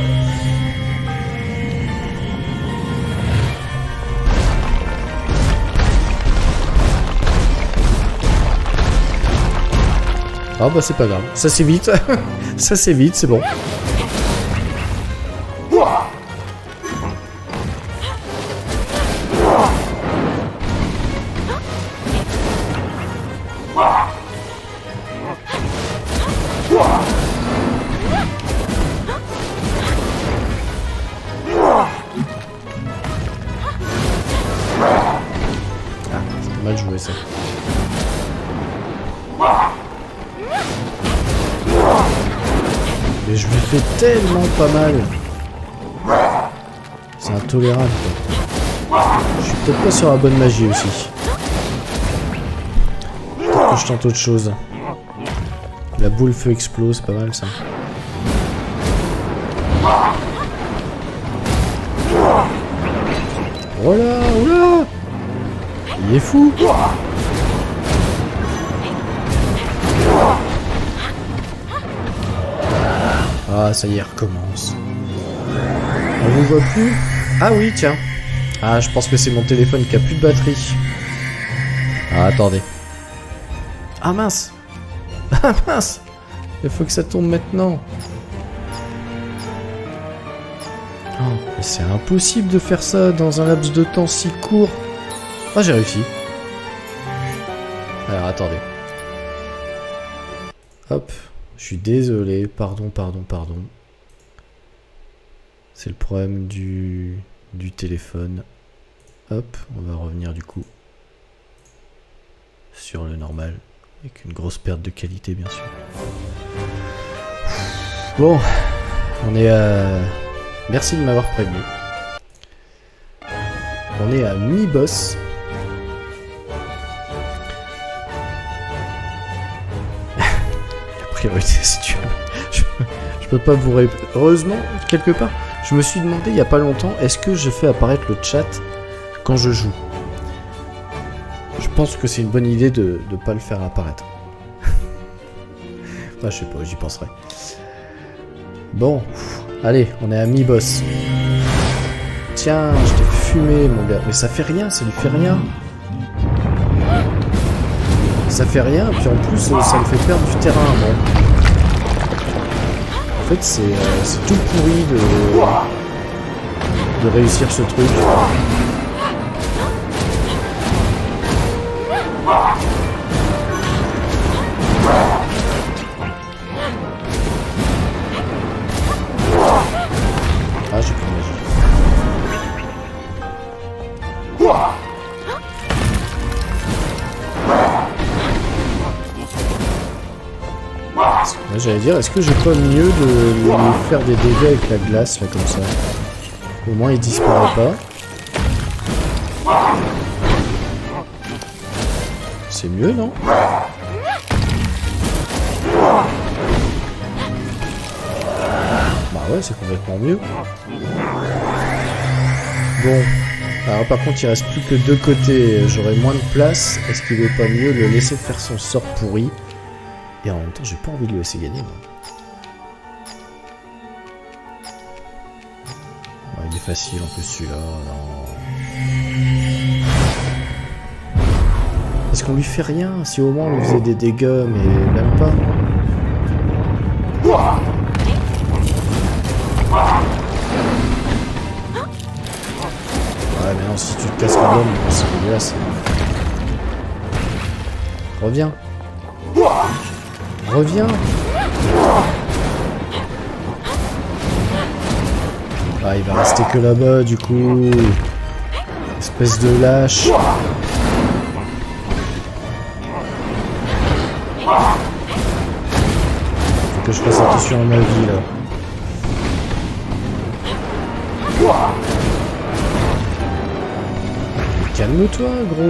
Ah bah c'est pas grave, ça c'est vite. Ça c'est vite, c'est bon. Mal joué ça. Mais je lui fais tellement pas mal. C'est intolérable quoi. Je suis peut-être pas sur la bonne magie aussi. Peut-être que je tente autre chose. La boule feu explose, pas mal ça. Oh là, oh là! Il est fou! Ah, ça y est, recommence. On vous voit plus? Ah oui, tiens. Ah, je pense que c'est mon téléphone qui a plus de batterie. Ah, attendez. Ah mince! Ah mince! Il faut que ça tombe maintenant. Oh, mais c'est impossible de faire ça dans un laps de temps si court. Ah, j'ai réussi. Alors, attendez. Hop. Je suis désolé. Pardon, pardon, pardon. C'est le problème du, du téléphone. Hop. On va revenir du coup sur le normal. Avec une grosse perte de qualité, bien sûr. Bon. On est à... Merci de m'avoir prévenu. On est à mi-boss. La priorité, c'est tu je, je peux pas vous répondre. Heureusement, quelque part, je me suis demandé il y a pas longtemps, est-ce que je fais apparaître le chat quand je joue? Je pense que c'est une bonne idée de ne pas le faire apparaître. Enfin, je sais pas, j'y penserai. Bon, allez, on est à mi-boss. Tiens, je t'ai fumé, mon gars. Mais ça fait rien, ça lui fait rien. Ça fait rien, puis en plus, ça me fait perdre du terrain. Bon. En fait, c'est euh, tout pourri de, de réussir ce truc. Ah, j'ai plus de magie. J'allais dire, est-ce que j'ai pas mieux de lui faire des dégâts avec la glace, là, comme ça? Au moins, il disparaît pas. C'est mieux, non? Bah ouais, c'est complètement mieux. Bon. Alors par contre, il reste plus que deux côtés. J'aurai moins de place. Est-ce qu'il est pas mieux de le laisser faire son sort pourri? Et en même temps, j'ai pas envie de le laisser gagner, moi. Ouais, il est facile en plus celui-là. Parce qu'on lui fait rien. Si au moins on lui faisait des dégâts, mais même pas. Ouais, mais non, si tu te casses la gomme, c'est dégueulasse. Reviens. Reviens. Ah, il va rester que là-bas, du coup. Espèce de lâche. Faut que je fasse attention à ma vie, là. Calme-toi, gros.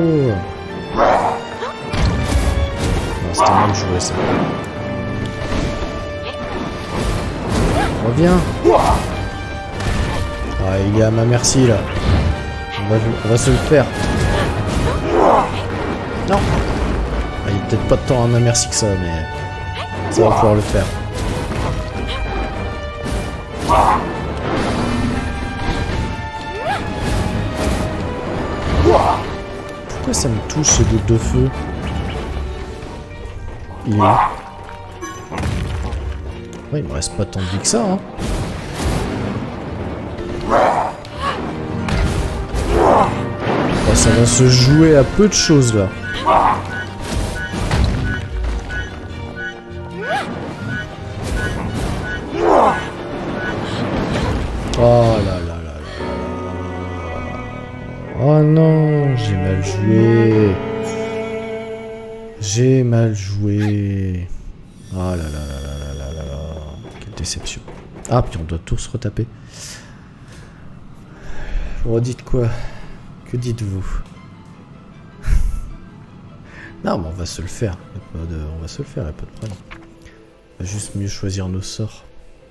Non, c'était mal joué, ça. Reviens. Ah, il est à ma merci, là. On va, on va se le faire. Non. Ah, il est peut-être pas de temps à ma merci que ça, mais ça va pouvoir le faire. Pourquoi ça me touche ces gouttes de feu? Il est où? Ouais, il me reste pas tant de vie que ça, hein. Oh, ça va se jouer à peu de choses, là. Oh là là là là. Oh non, j'ai mal joué. J'ai mal joué. Oh là là là là là là là. Quelle déception. Ah, puis on doit tous retaper. Vous dites quoi? Que dites-vous? Non, mais on va se le faire. Y a pas de... On va se le faire, y a pas de problème. On va juste mieux choisir nos sorts.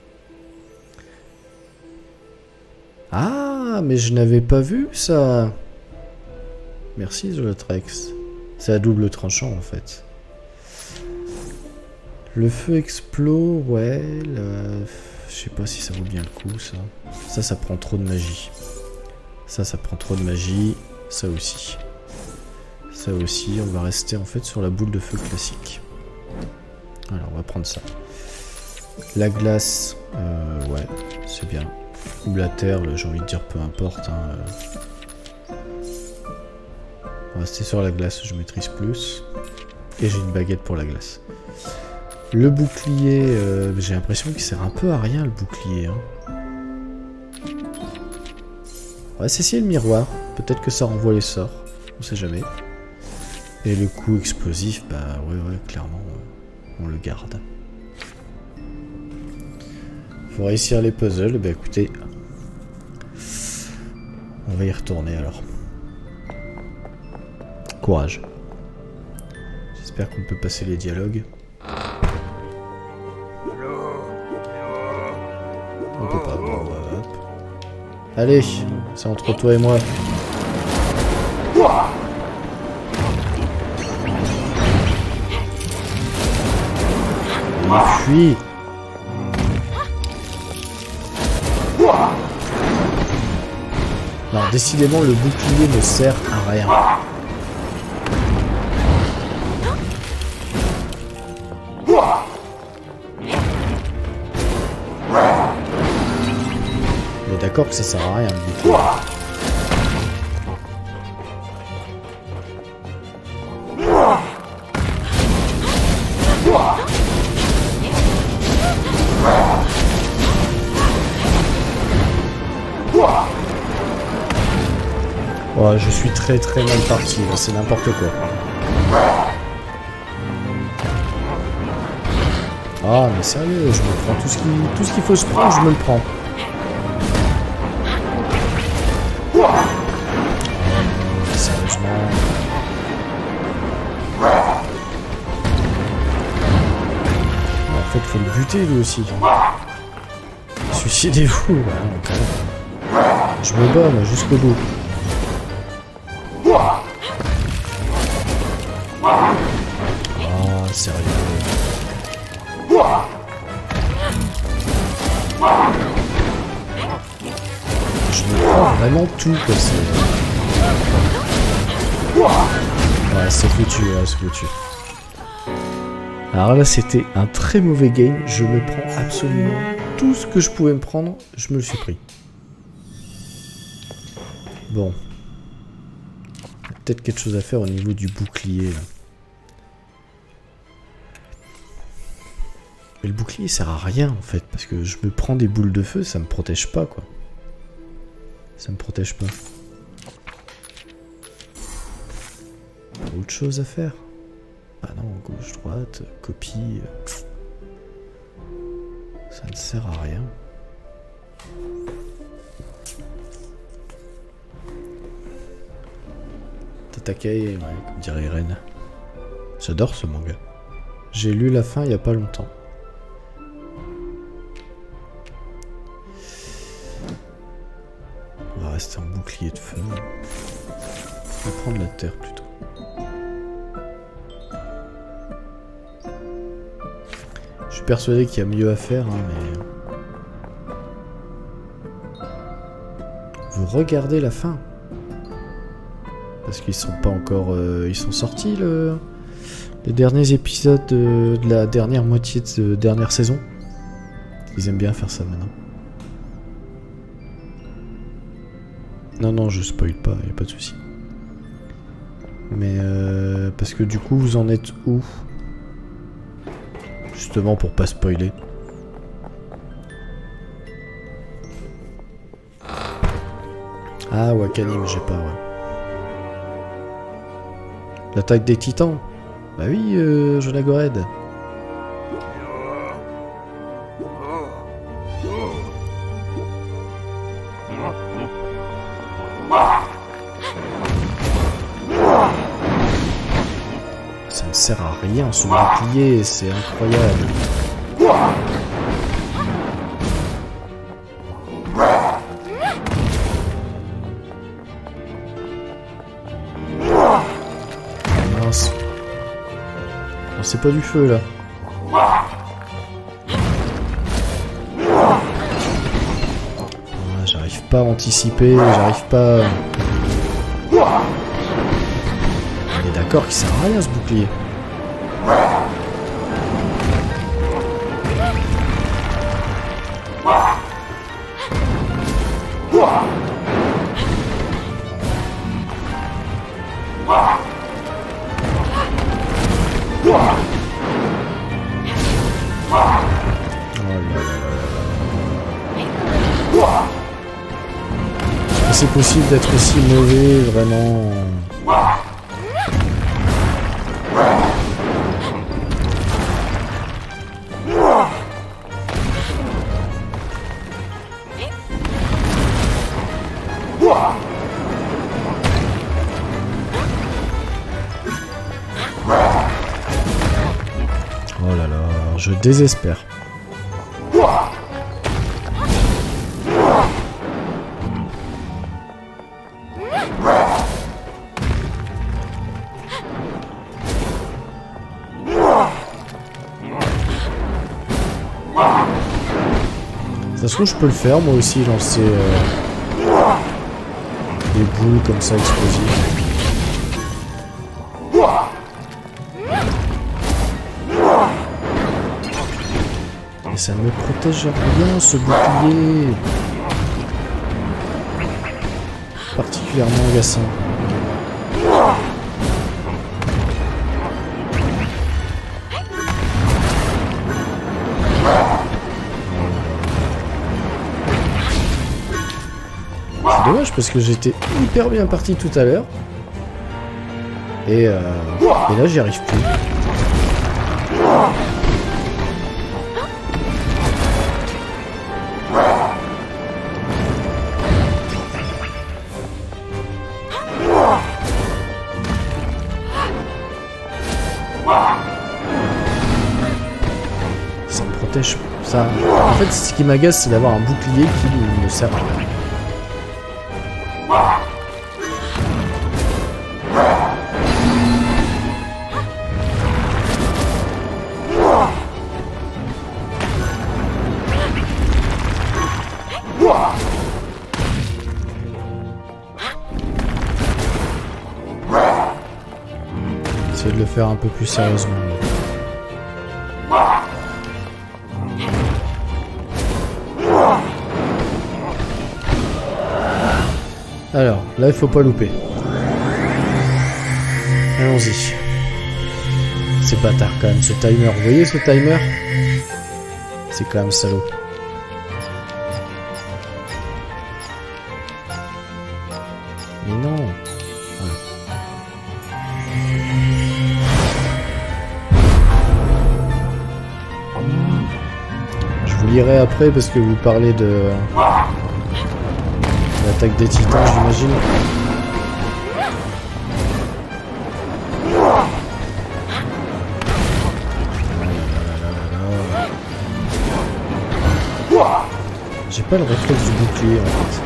Ah, mais je n'avais pas vu ça. Merci Zolatrex. C'est à double tranchant en fait. Le feu explose, ouais. Le... Je sais pas si ça vaut bien le coup ça. Ça, ça prend trop de magie. Ça, ça prend trop de magie. Ça aussi. Ça aussi, on va rester en fait sur la boule de feu classique. Alors, on va prendre ça. La glace, euh, ouais, c'est bien. Ou la terre, j'ai envie de dire peu importe. Hein. On va rester sur la glace, je maîtrise plus. Et j'ai une baguette pour la glace. Le bouclier, euh, j'ai l'impression qu'il sert un peu à rien le bouclier. Hein. On va essayer le miroir. Peut-être que ça renvoie les sorts. On sait jamais. Et le coup explosif, bah ouais, ouais, clairement, on le garde. Faut réussir les puzzles, bah écoutez, on va y retourner alors. courage. J'espère qu'on peut passer les dialogues. On peut pas. Bon, hop. Allez, c'est entre toi et moi. Il fuit. Non, décidément, le bouclier ne sert à rien. On est d'accord que ça sert à rien, le bouclier. Oh, je suis très très mal parti, c'est n'importe quoi. Ah mais sérieux, je me prends tout ce qui, tout ce qu'il faut se prendre, je me le prends. Oh, sérieusement. En fait, faut le buter lui aussi. Suicidez-vous, bah, non, quand même. Je me bats moi jusqu'au bout. Oh, sérieux. Je me prends vraiment tout, quoi. Ouais, c'est foutu, ouais, c'est foutu. Alors là, c'était un très mauvais game. Je me prends absolument tout ce que je pouvais me prendre. Je me le suis pris. Bon. Peut-être quelque chose à faire au niveau du bouclier, là. Mais le bouclier sert à rien en fait, parce que je me prends des boules de feu, ça me protège pas quoi. Ça me protège pas. Autre chose à faire? Ah non, gauche, droite, copie. Ça ne sert à rien. Tatakai, ouais, comme dirait Ren. J'adore ce manga. J'ai lu la fin il y a pas longtemps. On va rester en bouclier de feu. On va prendre la terre plutôt. Je suis persuadé qu'il y a mieux à faire, hein, mais... Vous regardez la fin. Parce qu'ils sont pas encore... Euh, ils sont sortis, le... les derniers épisodes de, de la dernière moitié de cette dernière saison. Ils aiment bien faire ça maintenant. Non, non, je spoil pas, y a pas de souci. Mais euh, parce que du coup, vous en êtes où? Justement pour pas spoiler. Ah, Wakanim, j'ai pas, ouais. L'attaque des titans. Bah oui, euh, Jonagored. Ça ne sert à rien ce bouclier, c'est incroyable. Mince. Oh, c'est pas du feu là. Ah, j'arrive pas à anticiper, j'arrive pas... On est d'accord qu'il sert à rien ce bouclier. C'est possible d'être aussi mauvais, vraiment. Je désespère. Ça se trouve, je peux le faire, moi aussi, lancer euh, des boules comme ça explosives. Mais ça ne me protège rien, ce bouclier. Particulièrement agaçant. C'est dommage parce que j'étais hyper bien parti tout à l'heure. Et, euh, et là j'y arrive plus. Ça me protège. Ça... En fait, ce qui m'agace, c'est d'avoir un bouclier qui ne sert à rien. Essayer de le faire un peu plus sérieusement. Alors, là il faut pas louper. Allons-y. C'est bâtard quand même ce timer. Vous voyez ce timer? C'est quand même salaud. Mais non. Voilà. Je vous lirai après parce que vous parlez de l'attaque des titans, j'imagine. J'ai pas le réflexe du bouclier en fait.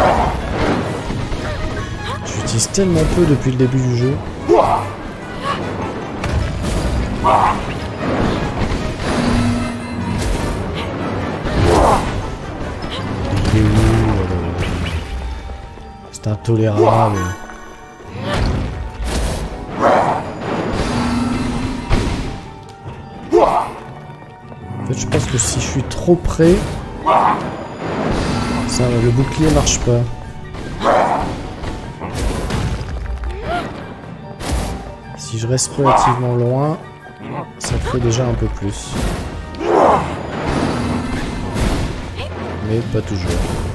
J'utilise tellement peu depuis le début du jeu. Il est où? C'est intolérable. En fait, je pense que si je suis trop près, ça, le bouclier marche pas. Si je reste relativement loin, ça fait déjà un peu plus. Mais pas toujours.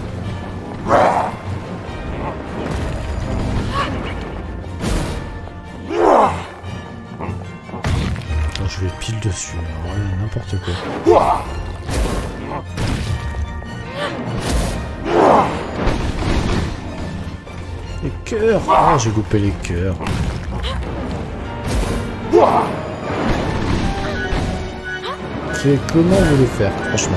Attends, je vais pile dessus, ouais, n'importe quoi. Les cœurs! Ah, j'ai loupé les cœurs. C'est comment vous le faire, franchement.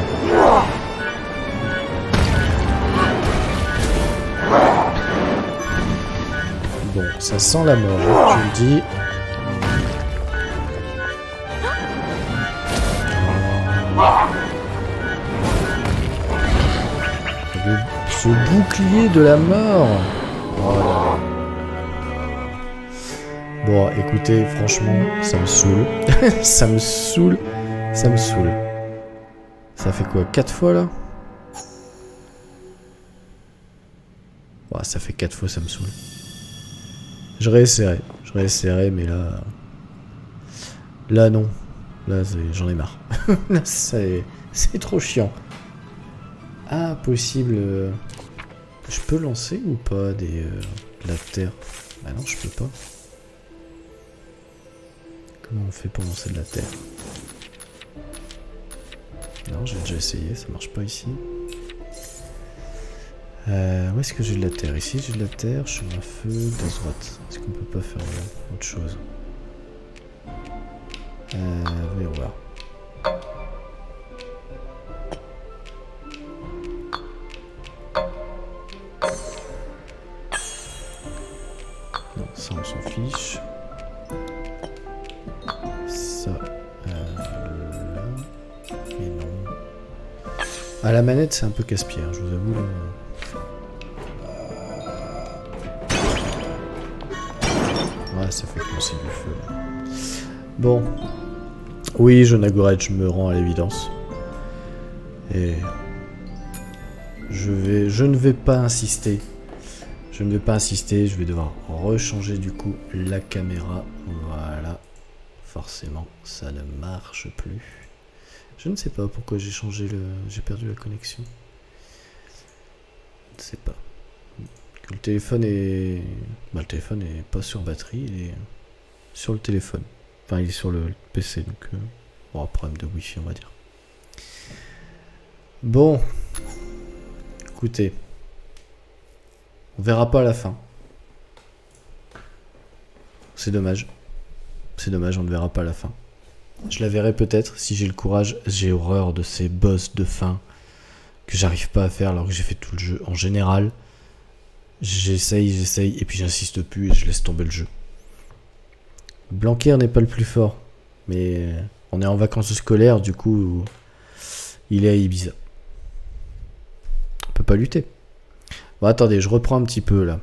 Bon, ça sent la mort, hein, je le dis. Le, ce bouclier de la mort. Oh là là. Bon, écoutez, franchement, ça me saoule. ça me saoule. Ça me saoule. Ça fait quoi, quatre fois là? Ouais, ça fait quatre fois, ça me saoule. Je réessayerai. Je réessayerai, mais là... Là, non. Là, j'en ai marre. Là, c'est trop chiant. Ah, possible... Euh... Je peux lancer ou pas des... Euh, de la terre? Ah non, je peux pas. Comment on fait pour lancer de la terre? Non, j'ai déjà essayé, ça marche pas ici. Euh, où est-ce que j'ai de la terre? Ici j'ai de la terre, chemin à feu, de droite. Est-ce qu'on peut pas faire autre chose? Euh, voyons voir. fiche. Ça, euh, là. Mais non. À la manette, c'est un peu casse-pied, hein, je vous avoue. Là. Ouais, ça fait commencer du feu. Là. Bon. Oui, Jonagoret, je me rends à l'évidence. Et... Je, vais, je ne vais pas insister. Je ne vais pas insister, je vais devoir rechanger du coup la caméra. Voilà. Forcément, ça ne marche plus. Je ne sais pas pourquoi j'ai changé le... J'ai perdu la connexion. Je ne sais pas. Que le téléphone est... Bah, le téléphone est pas sur batterie, il est sur le téléphone. Enfin, il est sur le P C, donc... Euh... Bon, problème de Wi-Fi, on va dire. Bon... Écoutez, on verra pas à la fin. C'est dommage. C'est dommage, on ne verra pas à la fin. Je la verrai peut-être si j'ai le courage. J'ai horreur de ces boss de fin que j'arrive pas à faire alors que j'ai fait tout le jeu. En général, j'essaye, j'essaye, et puis j'insiste plus et je laisse tomber le jeu. Blanquer n'est pas le plus fort, mais on est en vacances scolaires, du coup, il est à Ibiza. Peut pas lutter. Bon, attendez, je reprends un petit peu là.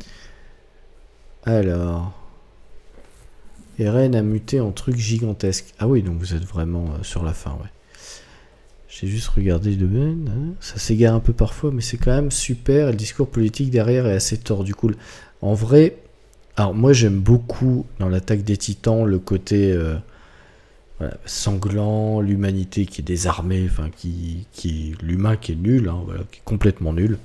Alors, Eren a muté en truc gigantesque. Ah oui, donc vous êtes vraiment euh, sur la fin, ouais. J'ai juste regardé de ben, hein. Ça s'égare un peu parfois, mais c'est quand même super. Et le discours politique derrière est assez tordu, cool. En vrai, alors moi j'aime beaucoup dans l'attaque des Titans le côté euh, voilà, sanglant, l'humanité qui est désarmée, enfin qui, qui l'humain qui est nul, hein, voilà, qui est complètement nul.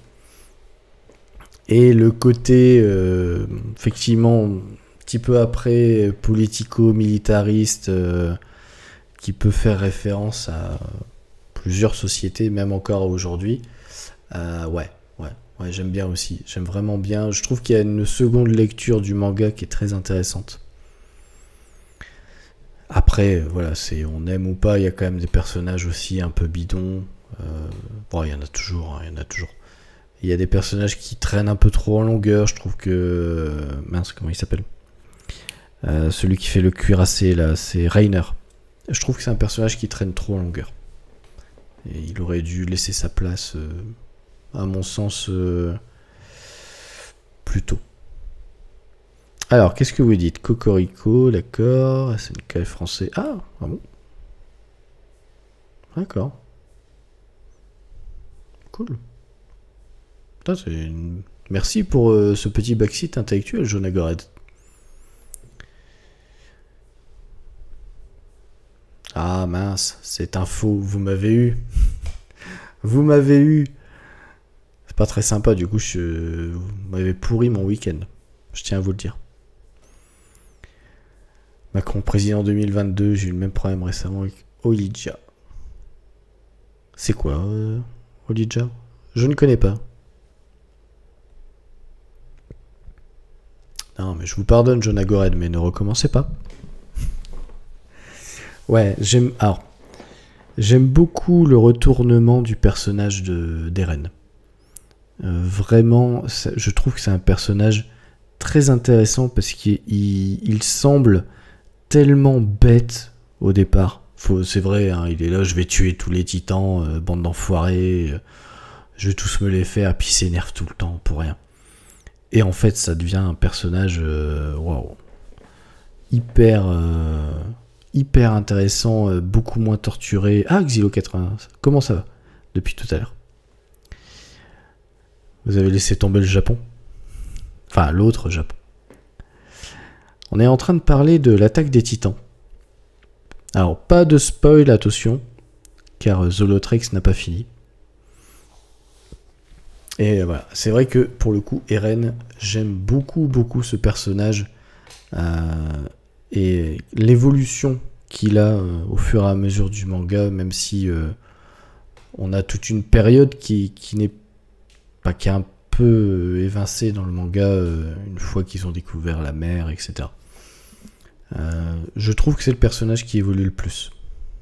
Et le côté euh, effectivement un petit peu après politico-militariste euh, qui peut faire référence à plusieurs sociétés, même encore aujourd'hui. Euh, ouais, ouais, ouais, j'aime bien aussi. J'aime vraiment bien. Je trouve qu'il y a une seconde lecture du manga qui est très intéressante. Après, voilà, c'est on aime ou pas, il y a quand même des personnages aussi un peu bidons. Euh, bon, il y en a toujours, hein, il y en a toujours. Il y a des personnages qui traînent un peu trop en longueur. Je trouve que... Mince, comment il s'appelle euh, celui qui fait le cuirassé, là, c'est Reiner. Je trouve que c'est un personnage qui traîne trop en longueur. Et il aurait dû laisser sa place, euh, à mon sens, euh, plus tôt. Alors, qu'est-ce que vous dites? Cocorico, d'accord. S N K français. Ah, ah bon. D'accord. Cool. Putain, c'est une... Merci pour euh, ce petit backseat intellectuel, Jonagoret. Ah mince, c'est un faux, vous m'avez eu. Vous m'avez eu. C'est pas très sympa, du coup, je... vous m'avez pourri mon week-end. Je tiens à vous le dire. Macron président deux mille vingt-deux, j'ai eu le même problème récemment avec Olidja. C'est quoi, euh, Olidja? Je ne connais pas. Non, mais je vous pardonne, Jonagored, mais ne recommencez pas. Ouais, j'aime... Alors, j'aime beaucoup le retournement du personnage de d'Eren. Euh, vraiment, ça, je trouve que c'est un personnage très intéressant parce qu'il il, il semble tellement bête au départ. Faut, c'est vrai, hein, il est là, je vais tuer tous les titans, euh, bande d'enfoirés, euh, je vais tous me les faire, puis il s'énerve tout le temps pour rien. Et en fait, ça devient un personnage euh, waouh, hyper, euh, hyper intéressant, euh, beaucoup moins torturé. Ah, Xylo quatre-vingts, comment ça va depuis tout à l'heure? Vous avez laissé tomber le Japon? Enfin, l'autre Japon. On est en train de parler de l'attaque des titans. Alors, pas de spoil, attention, car Zolotrex n'a pas fini. Et voilà, c'est vrai que pour le coup, Eren, j'aime beaucoup, beaucoup ce personnage. Euh, et l'évolution qu'il a euh, au fur et à mesure du manga, même si euh, on a toute une période qui, qui n'est pas, qui est un peu évincée dans le manga euh, une fois qu'ils ont découvert la mer, et cetera. Euh, je trouve que c'est le personnage qui évolue le plus.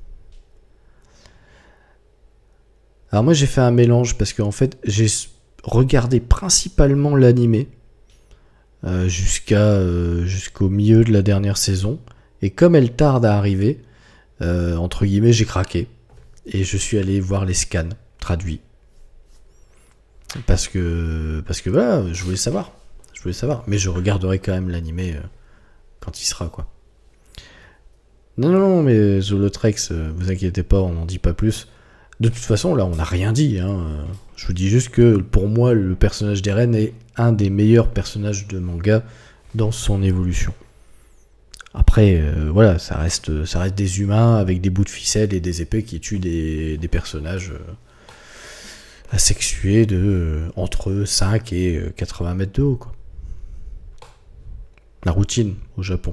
Alors moi j'ai fait un mélange parce qu'en fait j'ai regardé principalement l'animé. euh, jusqu'à euh, jusqu'au milieu de la dernière saison. Et comme elle tarde à arriver, euh, entre guillemets, j'ai craqué. Et je suis allé voir les scans traduits. Parce que, parce que voilà, je voulais savoir. Je voulais savoir. Mais je regarderai quand même l'animé euh, quand il sera, quoi. Non, non, non, mais Zolotrex, euh, vous inquiétez pas, on n'en dit pas plus. De toute façon, là, on n'a rien dit. Hein. Je vous dis juste que pour moi, le personnage d'Eren est un des meilleurs personnages de manga dans son évolution. Après, euh, voilà, ça reste, ça reste des humains avec des bouts de ficelle et des épées qui tuent des, des personnages euh, asexués de euh, entre cinq et quatre-vingts mètres de haut, quoi. La routine au Japon.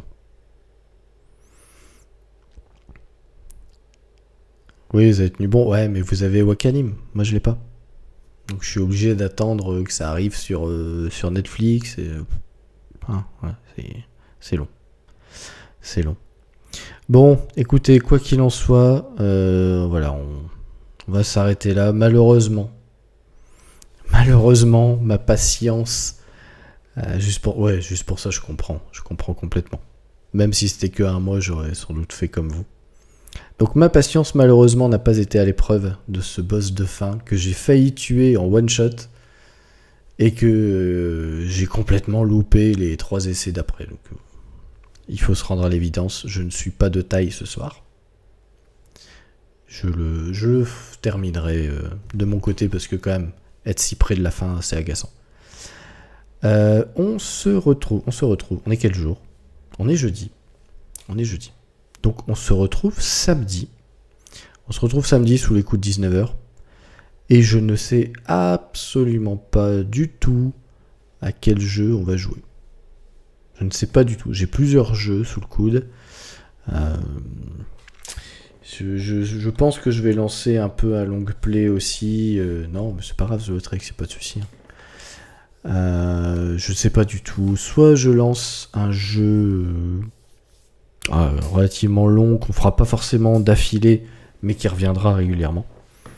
Oui, vous avez tenu bon. Ouais, mais vous avez Wakanim. Moi, je l'ai pas. Donc, je suis obligé d'attendre que ça arrive sur, euh, sur Netflix. Et... Ah, ouais, c'est, c'est long. C'est long. Bon, écoutez, quoi qu'il en soit, euh, voilà, on, on va s'arrêter là. Malheureusement, malheureusement, ma patience, euh, juste pour, ouais, juste pour ça, je comprends, je comprends complètement. Même si c'était que un mois, j'aurais sans doute fait comme vous. Donc ma patience, malheureusement, n'a pas été à l'épreuve de ce boss de fin que j'ai failli tuer en one shot et que euh, j'ai complètement loupé les trois essais d'après. Donc, euh, il faut se rendre à l'évidence, je ne suis pas de taille ce soir. Je le, je le terminerai euh, de mon côté parce que quand même, être si près de la fin, c'est agaçant. Euh, on se retrouve, on se retrouve, on est quel jour? On est jeudi. On est jeudi. Donc on se retrouve samedi. On se retrouve samedi sous les coups de dix-neuf heures. Et je ne sais absolument pas du tout à quel jeu on va jouer. Je ne sais pas du tout. J'ai plusieurs jeux sous le coude. Euh, je, je, je pense que je vais lancer un peu un long play aussi. Euh, non, mais c'est pas grave, The Trek, c'est pas de souci. Euh, je ne sais pas du tout. Soit je lance un jeu euh, relativement long qu'on fera pas forcément d'affilée, mais qui reviendra régulièrement.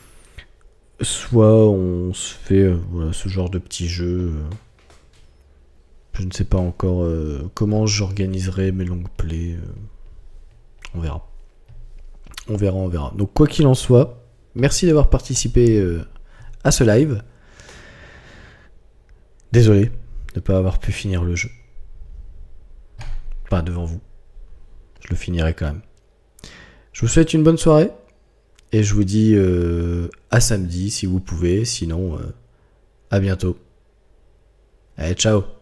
Soit on se fait euh, voilà, ce genre de petit jeu. Euh, je ne sais pas encore euh, comment j'organiserai mes long plays. Euh, on verra. On verra, on verra. Donc quoi qu'il en soit, merci d'avoir participé euh, à ce live. Désolé de ne pas avoir pu finir le jeu. Pas devant vous. Je le finirai quand même. Je vous souhaite une bonne soirée. Et je vous dis euh, à samedi si vous pouvez. Sinon, euh, à bientôt. Allez, ciao.